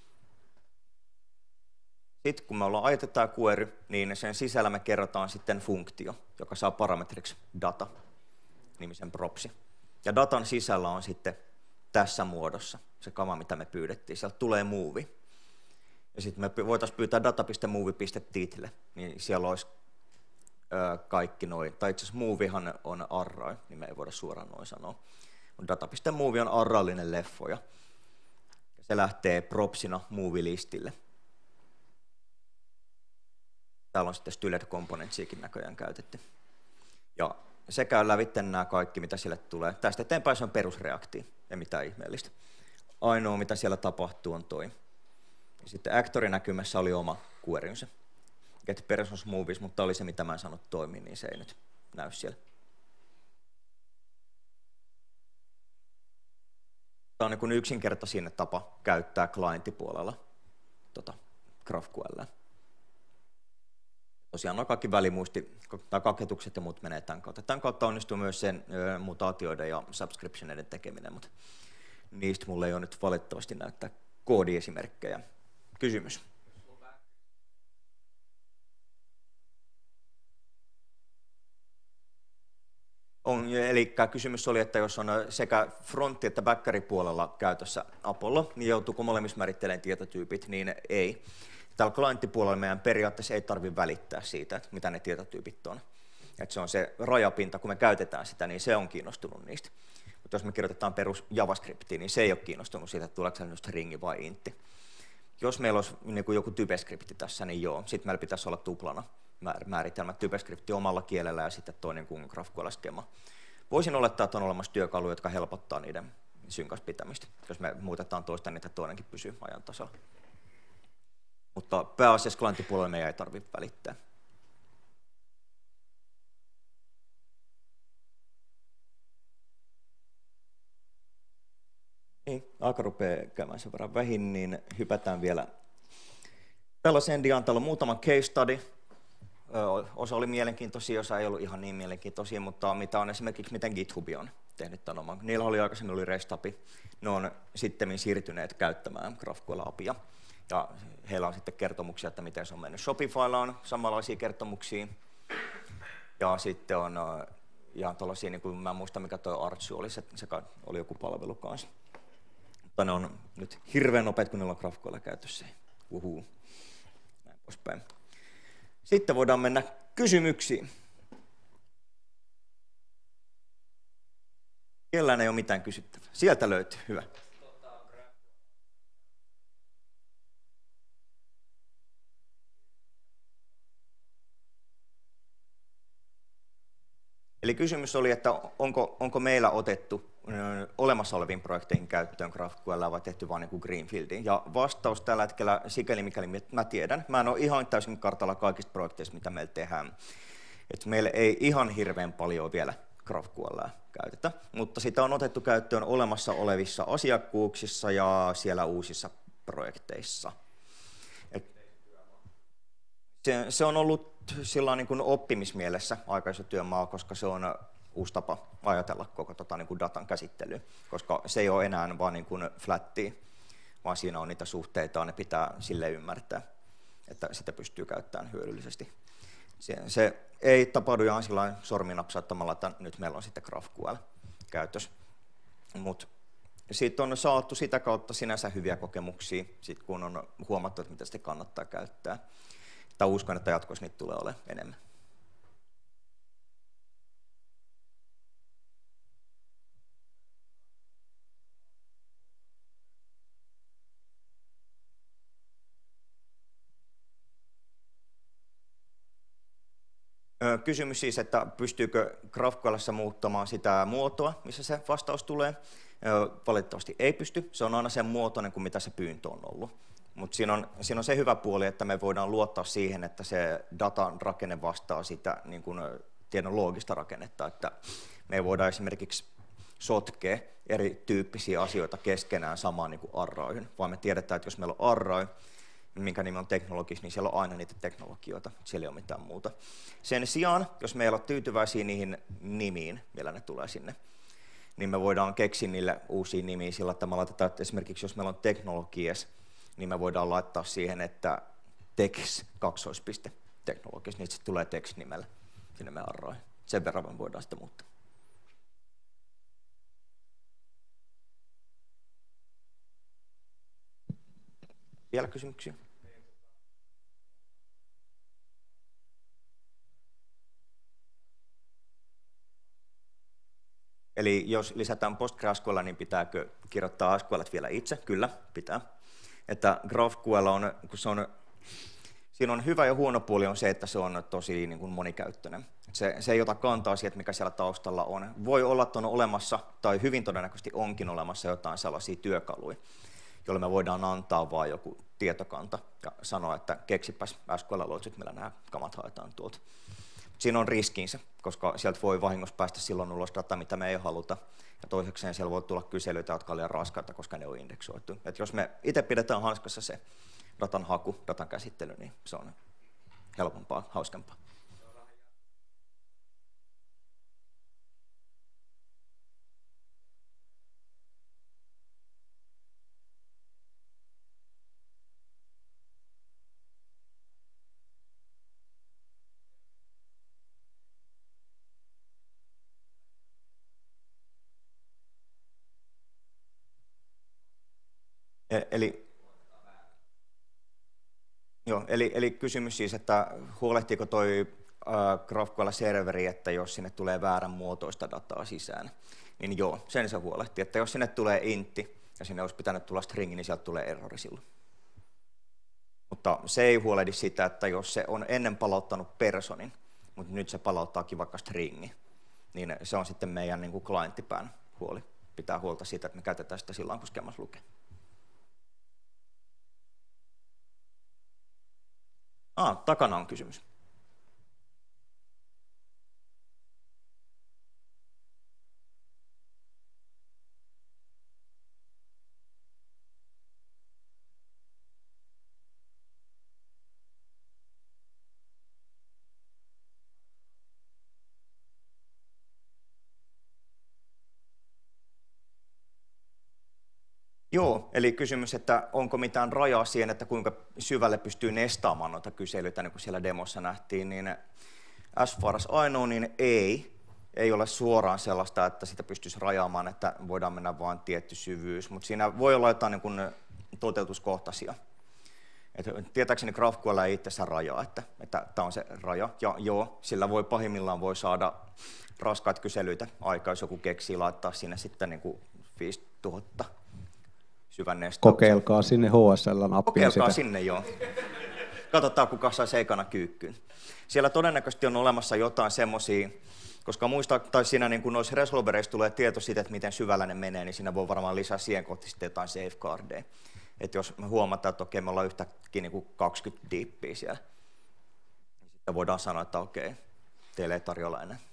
Sitten kun me ollaan ajatetaan Query, niin sen sisällä me kerrotaan sitten funktio, joka saa parametriksi data, nimisen propsi. Ja datan sisällä on sitten tässä muodossa se kama, mitä me pyydettiin. Sieltä tulee move. Ja sitten me voitaisiin pyytää data.move.title, niin siellä olisi ö, kaikki noin. Tai itse asiassa movehan on array, niin me ei voida suoraan noin sanoa. Data.move on arrallinen leffoja. Se lähtee propsina move-listille. Täällä on sitten styled componentsiakin näköjään käytetty. Ja se käy lävitse nämä kaikki, mitä sille tulee. Tästä eteenpäin se on perusreakti, ei mitään ihmeellistä. Ainoa, mitä siellä tapahtuu, on toi. Ja sitten Actor-näkymässä oli oma querynsä. Get persons movies, mutta oli se, mitä mä en saanut toimia, niin se ei nyt näy siellä. Tämä on niin kuin yksinkertaisin tapa käyttää clienttipuolella tota, GraphQL. Tosiaan nuo kaikki välimuisti, tai kaketukset ja muut menee tämän kautta. Tämän kautta onnistuu myös sen ö, mutaatioiden ja subscriptioneiden tekeminen, mutta niistä mulle ei ole nyt valitettavasti näyttää koodiesimerkkejä. Kysymys? On, eli kysymys oli, että jos on sekä frontti- että backeripuolella käytössä Apollo, niin joutuuko molemmissa määrittelemään tietotyypit, niin ei. Tällä clienttipuolella meidän periaatteessa ei tarvitse välittää siitä, että mitä ne tietotyypit on. Että se on se rajapinta, kun me käytetään sitä, niin se on kiinnostunut niistä. Mutta jos me kirjoitetaan perus JavaScriptiin, niin se ei ole kiinnostunut siitä, että tuleeko se nyt stringi vai intti. Jos meillä olisi niin kuin joku typescripti tässä, niin joo, sitten meillä pitäisi olla tuplana määritelmä typescripti omalla kielellä ja sitten toinen kuin GraphQL-skema. Voisin olettaa, että on olemassa työkaluja, jotka helpottaa niiden synkas pitämistä. Jos me muutetaan toista, niin toinenkin pysyy ajan tasalla. Mutta pääasiassa klienttipuolella meidän ei tarvitse välittää. Niin, aika rupeaa käymään sen verran vähin, niin hypätään vielä tällaiseen diaan. Täällä on muutama case study. Osa oli mielenkiintoisia, osa ei ollut ihan niin mielenkiintoisia, mutta mitä on esimerkiksi, miten GitHub on tehnyt tämän oman. Niillä oli aikaisemmin oli REST-api. Ne on sitten siirtyneet käyttämään GraphQL-apia. Ja heillä on sitten kertomuksia, että miten se on mennyt. Shopifylla on samanlaisia kertomuksia. Ja sitten on ihan tuollaisia, niin kuin mä en muista mikä tuo Artsu oli, se, se oli joku palvelu kanssa. Mutta ne on nyt hirveän nopeat, kun niillä on GraphQL käytössä. Uhuu. Näin poispäin. Sitten voidaan mennä kysymyksiin. Kellään ei ole mitään kysyttävää. Sieltä löytyy, hyvä. Eli kysymys oli, että onko, onko meillä otettu olemassa oleviin projekteihin käyttöön GraphQL vai tehty vain niin Greenfieldiin. Ja vastaus tällä hetkellä, sikäli mikäli mä tiedän, mä en ole ihan täysin kartalla kaikista projekteista, mitä meillä tehdään. Et meillä ei ihan hirveän paljon vielä GraphQL käytetä, mutta sitä on otettu käyttöön olemassa olevissa asiakkuuksissa ja siellä uusissa projekteissa. Et se, se on ollut sillä niin kuin oppimismielessä aika iso työmaa, koska se on uusi tapa ajatella koko tota, niin kuin datan käsittelyä, koska se ei ole enää vaan niin kuin flattia, vaan siinä on niitä suhteita, ja ne pitää sille ymmärtää, että sitä pystyy käyttämään hyödyllisesti. Se, se ei tapahdu ihan sillä sorminapsauttamalla, että nyt meillä on sitten GraphQL käytössä, mutta siitä on saatu sitä kautta sinänsä hyviä kokemuksia, sit kun on huomattu, että mitä sitä kannattaa käyttää. Tai uskon, että jatkossa niitä tulee olemaan enemmän. Kysymys siis, että pystyykö GraphQL:ssä muuttamaan sitä muotoa, missä se vastaus tulee. Valitettavasti ei pysty. Se on aina sen muotoinen kuin mitä se pyyntö on ollut. Mutta siinä on, siinä on se hyvä puoli, että me voidaan luottaa siihen, että se datan rakenne vastaa sitä niin kuin tiedon loogista rakennetta. Että me voidaan esimerkiksi sotkea erityyppisiä asioita keskenään samaan niin kuin arrayhin, vaan me tiedetään, että jos meillä on array, minkä nimi on teknologis, niin siellä on aina niitä teknologioita, siellä ei ole mitään muuta. Sen sijaan, jos meillä on tyytyväisiä niihin nimiin, millä ne tulee sinne, niin me voidaan keksiä niille uusia nimiä sillä, että me laitetaan, että esimerkiksi jos meillä on teknologies, niin me voidaan laittaa siihen, että tex kaksoispiste teknologies, niin sitten tulee tex nimellä sinne me arroihin. Sen verran me voidaan sitä muuttaa. Vielä kysymyksiä? Eli jos lisätään PostgreSQL, niin pitääkö kirjoittaa S Q L vielä itse? Kyllä, pitää. Että GraphQL on, kun se on, siinä on hyvä ja huono puoli on se, että se on tosi niin kuin monikäyttöinen. Se, se ei ota kantaa siihen, mikä siellä taustalla on. Voi olla, että on olemassa, tai hyvin todennäköisesti onkin olemassa jotain sellaisia työkaluja, joilla me voidaan antaa vain joku tietokanta ja sanoa, että keksipäs S Q L-loitsut, millä nämä kamat haetaan tuolta. Siinä on riskinsä, koska sieltä voi vahingossa päästä silloin ulos data, mitä me ei haluta. Ja toisekseen siellä voi tulla kyselyitä, jotka ovat liian raskaita, koska ne on indeksoitu. Et jos me itse pidetään hanskassa se datan haku, datan käsittely, niin se on helpompaa, hauskempaa. Eli, joo, eli, eli kysymys siis, että huolehtiiko toi äh, GraphQL-serveri, että jos sinne tulee väärän muotoista dataa sisään, niin joo, sen se huolehtii, että jos sinne tulee intti ja sinne olisi pitänyt tulla stringi, niin sieltä tulee errori silloin. Mutta se ei huolehdi sitä, että jos se on ennen palauttanut personin, mutta nyt se palauttaakin vaikka stringi, niin se on sitten meidän niin kuin klienttipään huoli. Pitää huolta siitä, että me käytetään sitä silloin, kun skemas lukee. Ah, takana on kysymys. Joo, eli kysymys, että onko mitään rajaa siihen, että kuinka syvälle pystyy nestaamaan noita kyselyitä, niin kuin siellä demossa nähtiin, niin as far as I know, niin ei. Ei ole suoraan sellaista, että sitä pystyisi rajaamaan, että voidaan mennä vain tietty syvyys, mutta siinä voi olla jotain niin kuin toteutuskohtaisia. Et tietääkseni GraphQL ei itsessään rajaa, että, että tämä on se raja. Ja joo, sillä voi pahimmillaan voi saada raskaat kyselyitä aikaa, jos joku keksii laittaa sinne sitten niin kuin viisituhatta. Kokeilkaa sinne H S L-nappiin. Kokeilkaa sitä. sinne, joo. Katsotaan, kuka saa seikana kyykkyyn. Siellä todennäköisesti on olemassa jotain semmoisia, koska muista, tai siinä niin kun noissa resolvereissa tulee tieto siitä, että miten syvällä ne menee, niin siinä voi varmaan lisää siihen kohti sitten jotain safeguardeja. Että jos me huomataan, että okei, me ollaan yhtäkkiä niin kuin kaksikymmentä diippiä siellä, niin sitten voidaan sanoa, että okei, teille ei tarjolla enää.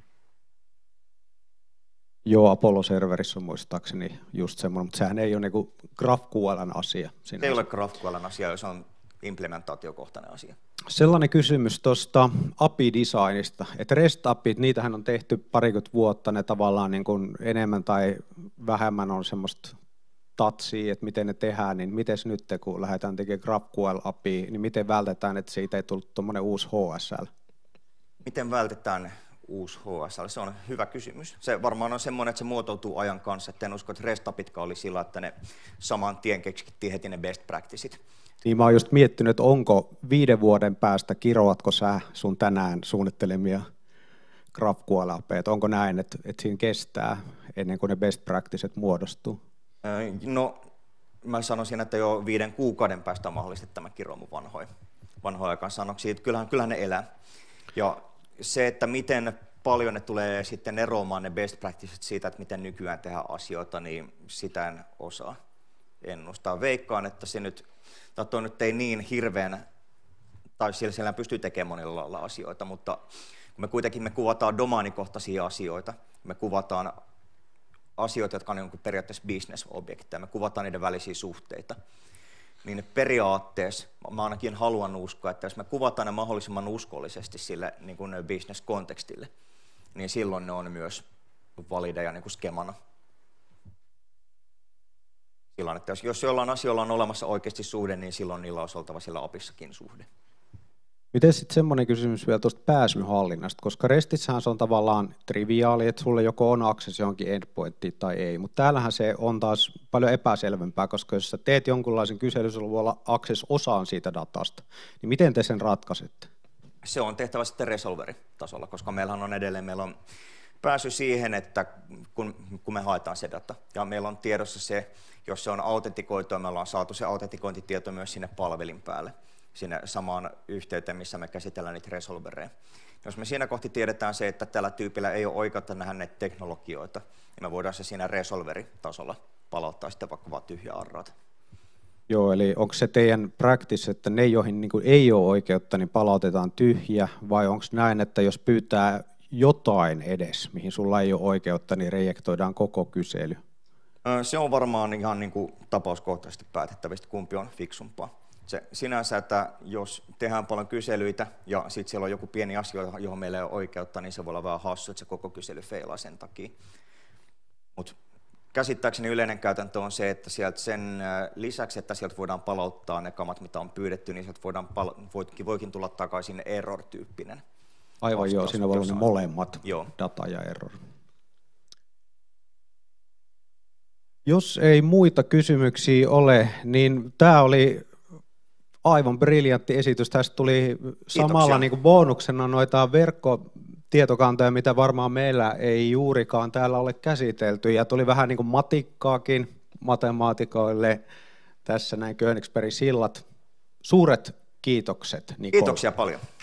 Joo, Apollo-serverissä on muistaakseni just semmoinen, mutta sehän ei ole niinku GraphQL:n asia. Se ei ole GraphQL:n asia, se on implementaatiokohtainen asia. Sellainen kysymys tuosta A P I-designista, että REST-apit, niitähän on tehty parikymmentä vuotta, ne tavallaan niin kuin enemmän tai vähemmän on semmoista touchia, että miten ne tehdään, niin miten nyt kun lähdetään tekemään GraphQL-A P I, niin miten vältetään, että siitä ei tullut tuommoinen uusi H S L? Miten vältetään uusi H S L? Se on hyvä kysymys. Se varmaan on semmoinen, että se muotoutuu ajan kanssa, että en usko, että REST-apitkaan oli sillä, että ne saman tien keksittiin heti ne best practiceit. Niin mä oon just miettinyt, että onko viiden vuoden päästä, kiroatko sä sun tänään suunnittelemia GraphQL-apeja, onko näin, että, että siinä kestää ennen kuin ne best practiceit muodostuu? No, mä sanoisin, että jo viiden kuukauden päästä on mahdollista, että mä kiroan mun vanhoja, vanhoja kanssa sanoksia. Kyllähän, kyllähän ne elää. Ja se, että miten paljon ne tulee sitten eroamaan ne best practices siitä, että miten nykyään tehdään asioita, niin sitä en osaa ennustaa. Veikkaan, että se nyt, tai toi nyt ei niin hirveän, tai siellä, siellä pystyy tekemään monilla lailla asioita, mutta kun me kuitenkin me kuvataan domaanikohtaisia asioita, me kuvataan asioita, jotka on niin kuin periaatteessa business-objekteja, me kuvataan niiden välisiä suhteita, niin periaatteessa mä ainakin haluan uskoa, että jos me kuvataan ne mahdollisimman uskollisesti sille niin kuin business-kontekstille, niin silloin ne on myös valideja niin kuin skemana. Silloin, että jos, jos jollain asioilla on olemassa oikeasti suhde, niin silloin niillä olisi oltava siellä apissakin suhde. Miten sitten semmoinen kysymys vielä tuosta pääsyn hallinnasta, koska Restissähän se on tavallaan triviaali, että sulle joko on access johonkin endpointtiin tai ei, mutta täällähän se on taas paljon epäselvempää, koska jos sä teet jonkunlaisen kyselyn, sulla voi olla access osaan siitä datasta, niin miten te sen ratkaisette? Se on tehtävä sitten resolveri-tasolla, koska meillähän on edelleen, meillä on pääsy siihen, että kun, kun me haetaan se data, ja meillä on tiedossa se, jos se on autentikoitua, me ollaan saatu se autentikointitieto myös sinne palvelin päälle, sinne samaan yhteyteen, missä me käsitellään niitä resolvereja. Jos me siinä kohti tiedetään se, että tällä tyypillä ei ole oikeutta nähdä näitä teknologioita, niin me voidaan se siinä resolveritasolla palauttaa sitten vaikka vaan tyhjä arraat. Joo, eli onko se teidän practice, että ne, joihin niin kuin ei ole oikeutta, niin palautetaan tyhjä, vai onko näin, että jos pyytää jotain edes, mihin sulla ei ole oikeutta, niin rejektoidaan koko kysely? Se on varmaan ihan niin kuin tapauskohtaisesti päätettävistä, kumpi on fiksumpaa. Se sinänsä, että jos tehdään paljon kyselyitä ja sitten siellä on joku pieni asia, johon meillä ei ole oikeutta, niin se voi olla vähän hassu, että se koko kysely feilaa sen takia. Mut käsittääkseni yleinen käytäntö on se, että sieltä sen lisäksi, että sieltä voidaan palauttaa ne kamat, mitä on pyydetty, niin sieltä voidaan pala- voikin tulla takaisin error-tyyppinen. Aivan vastaus, joo, siinä voi olla ne molemmat, joo. Data ja error. Jos ei muita kysymyksiä ole, niin tämä oli aivan briljantti esitys. Tästä tuli samalla niin kuin bonuksena noita verkkotietokantoja, mitä varmaan meillä ei juurikaan täällä ole käsitelty. Ja tuli vähän niin kuin matikkaakin matemaatikoille. Tässä näin Königsbergin sillat. Suuret kiitokset, Niko. Kiitoksia paljon.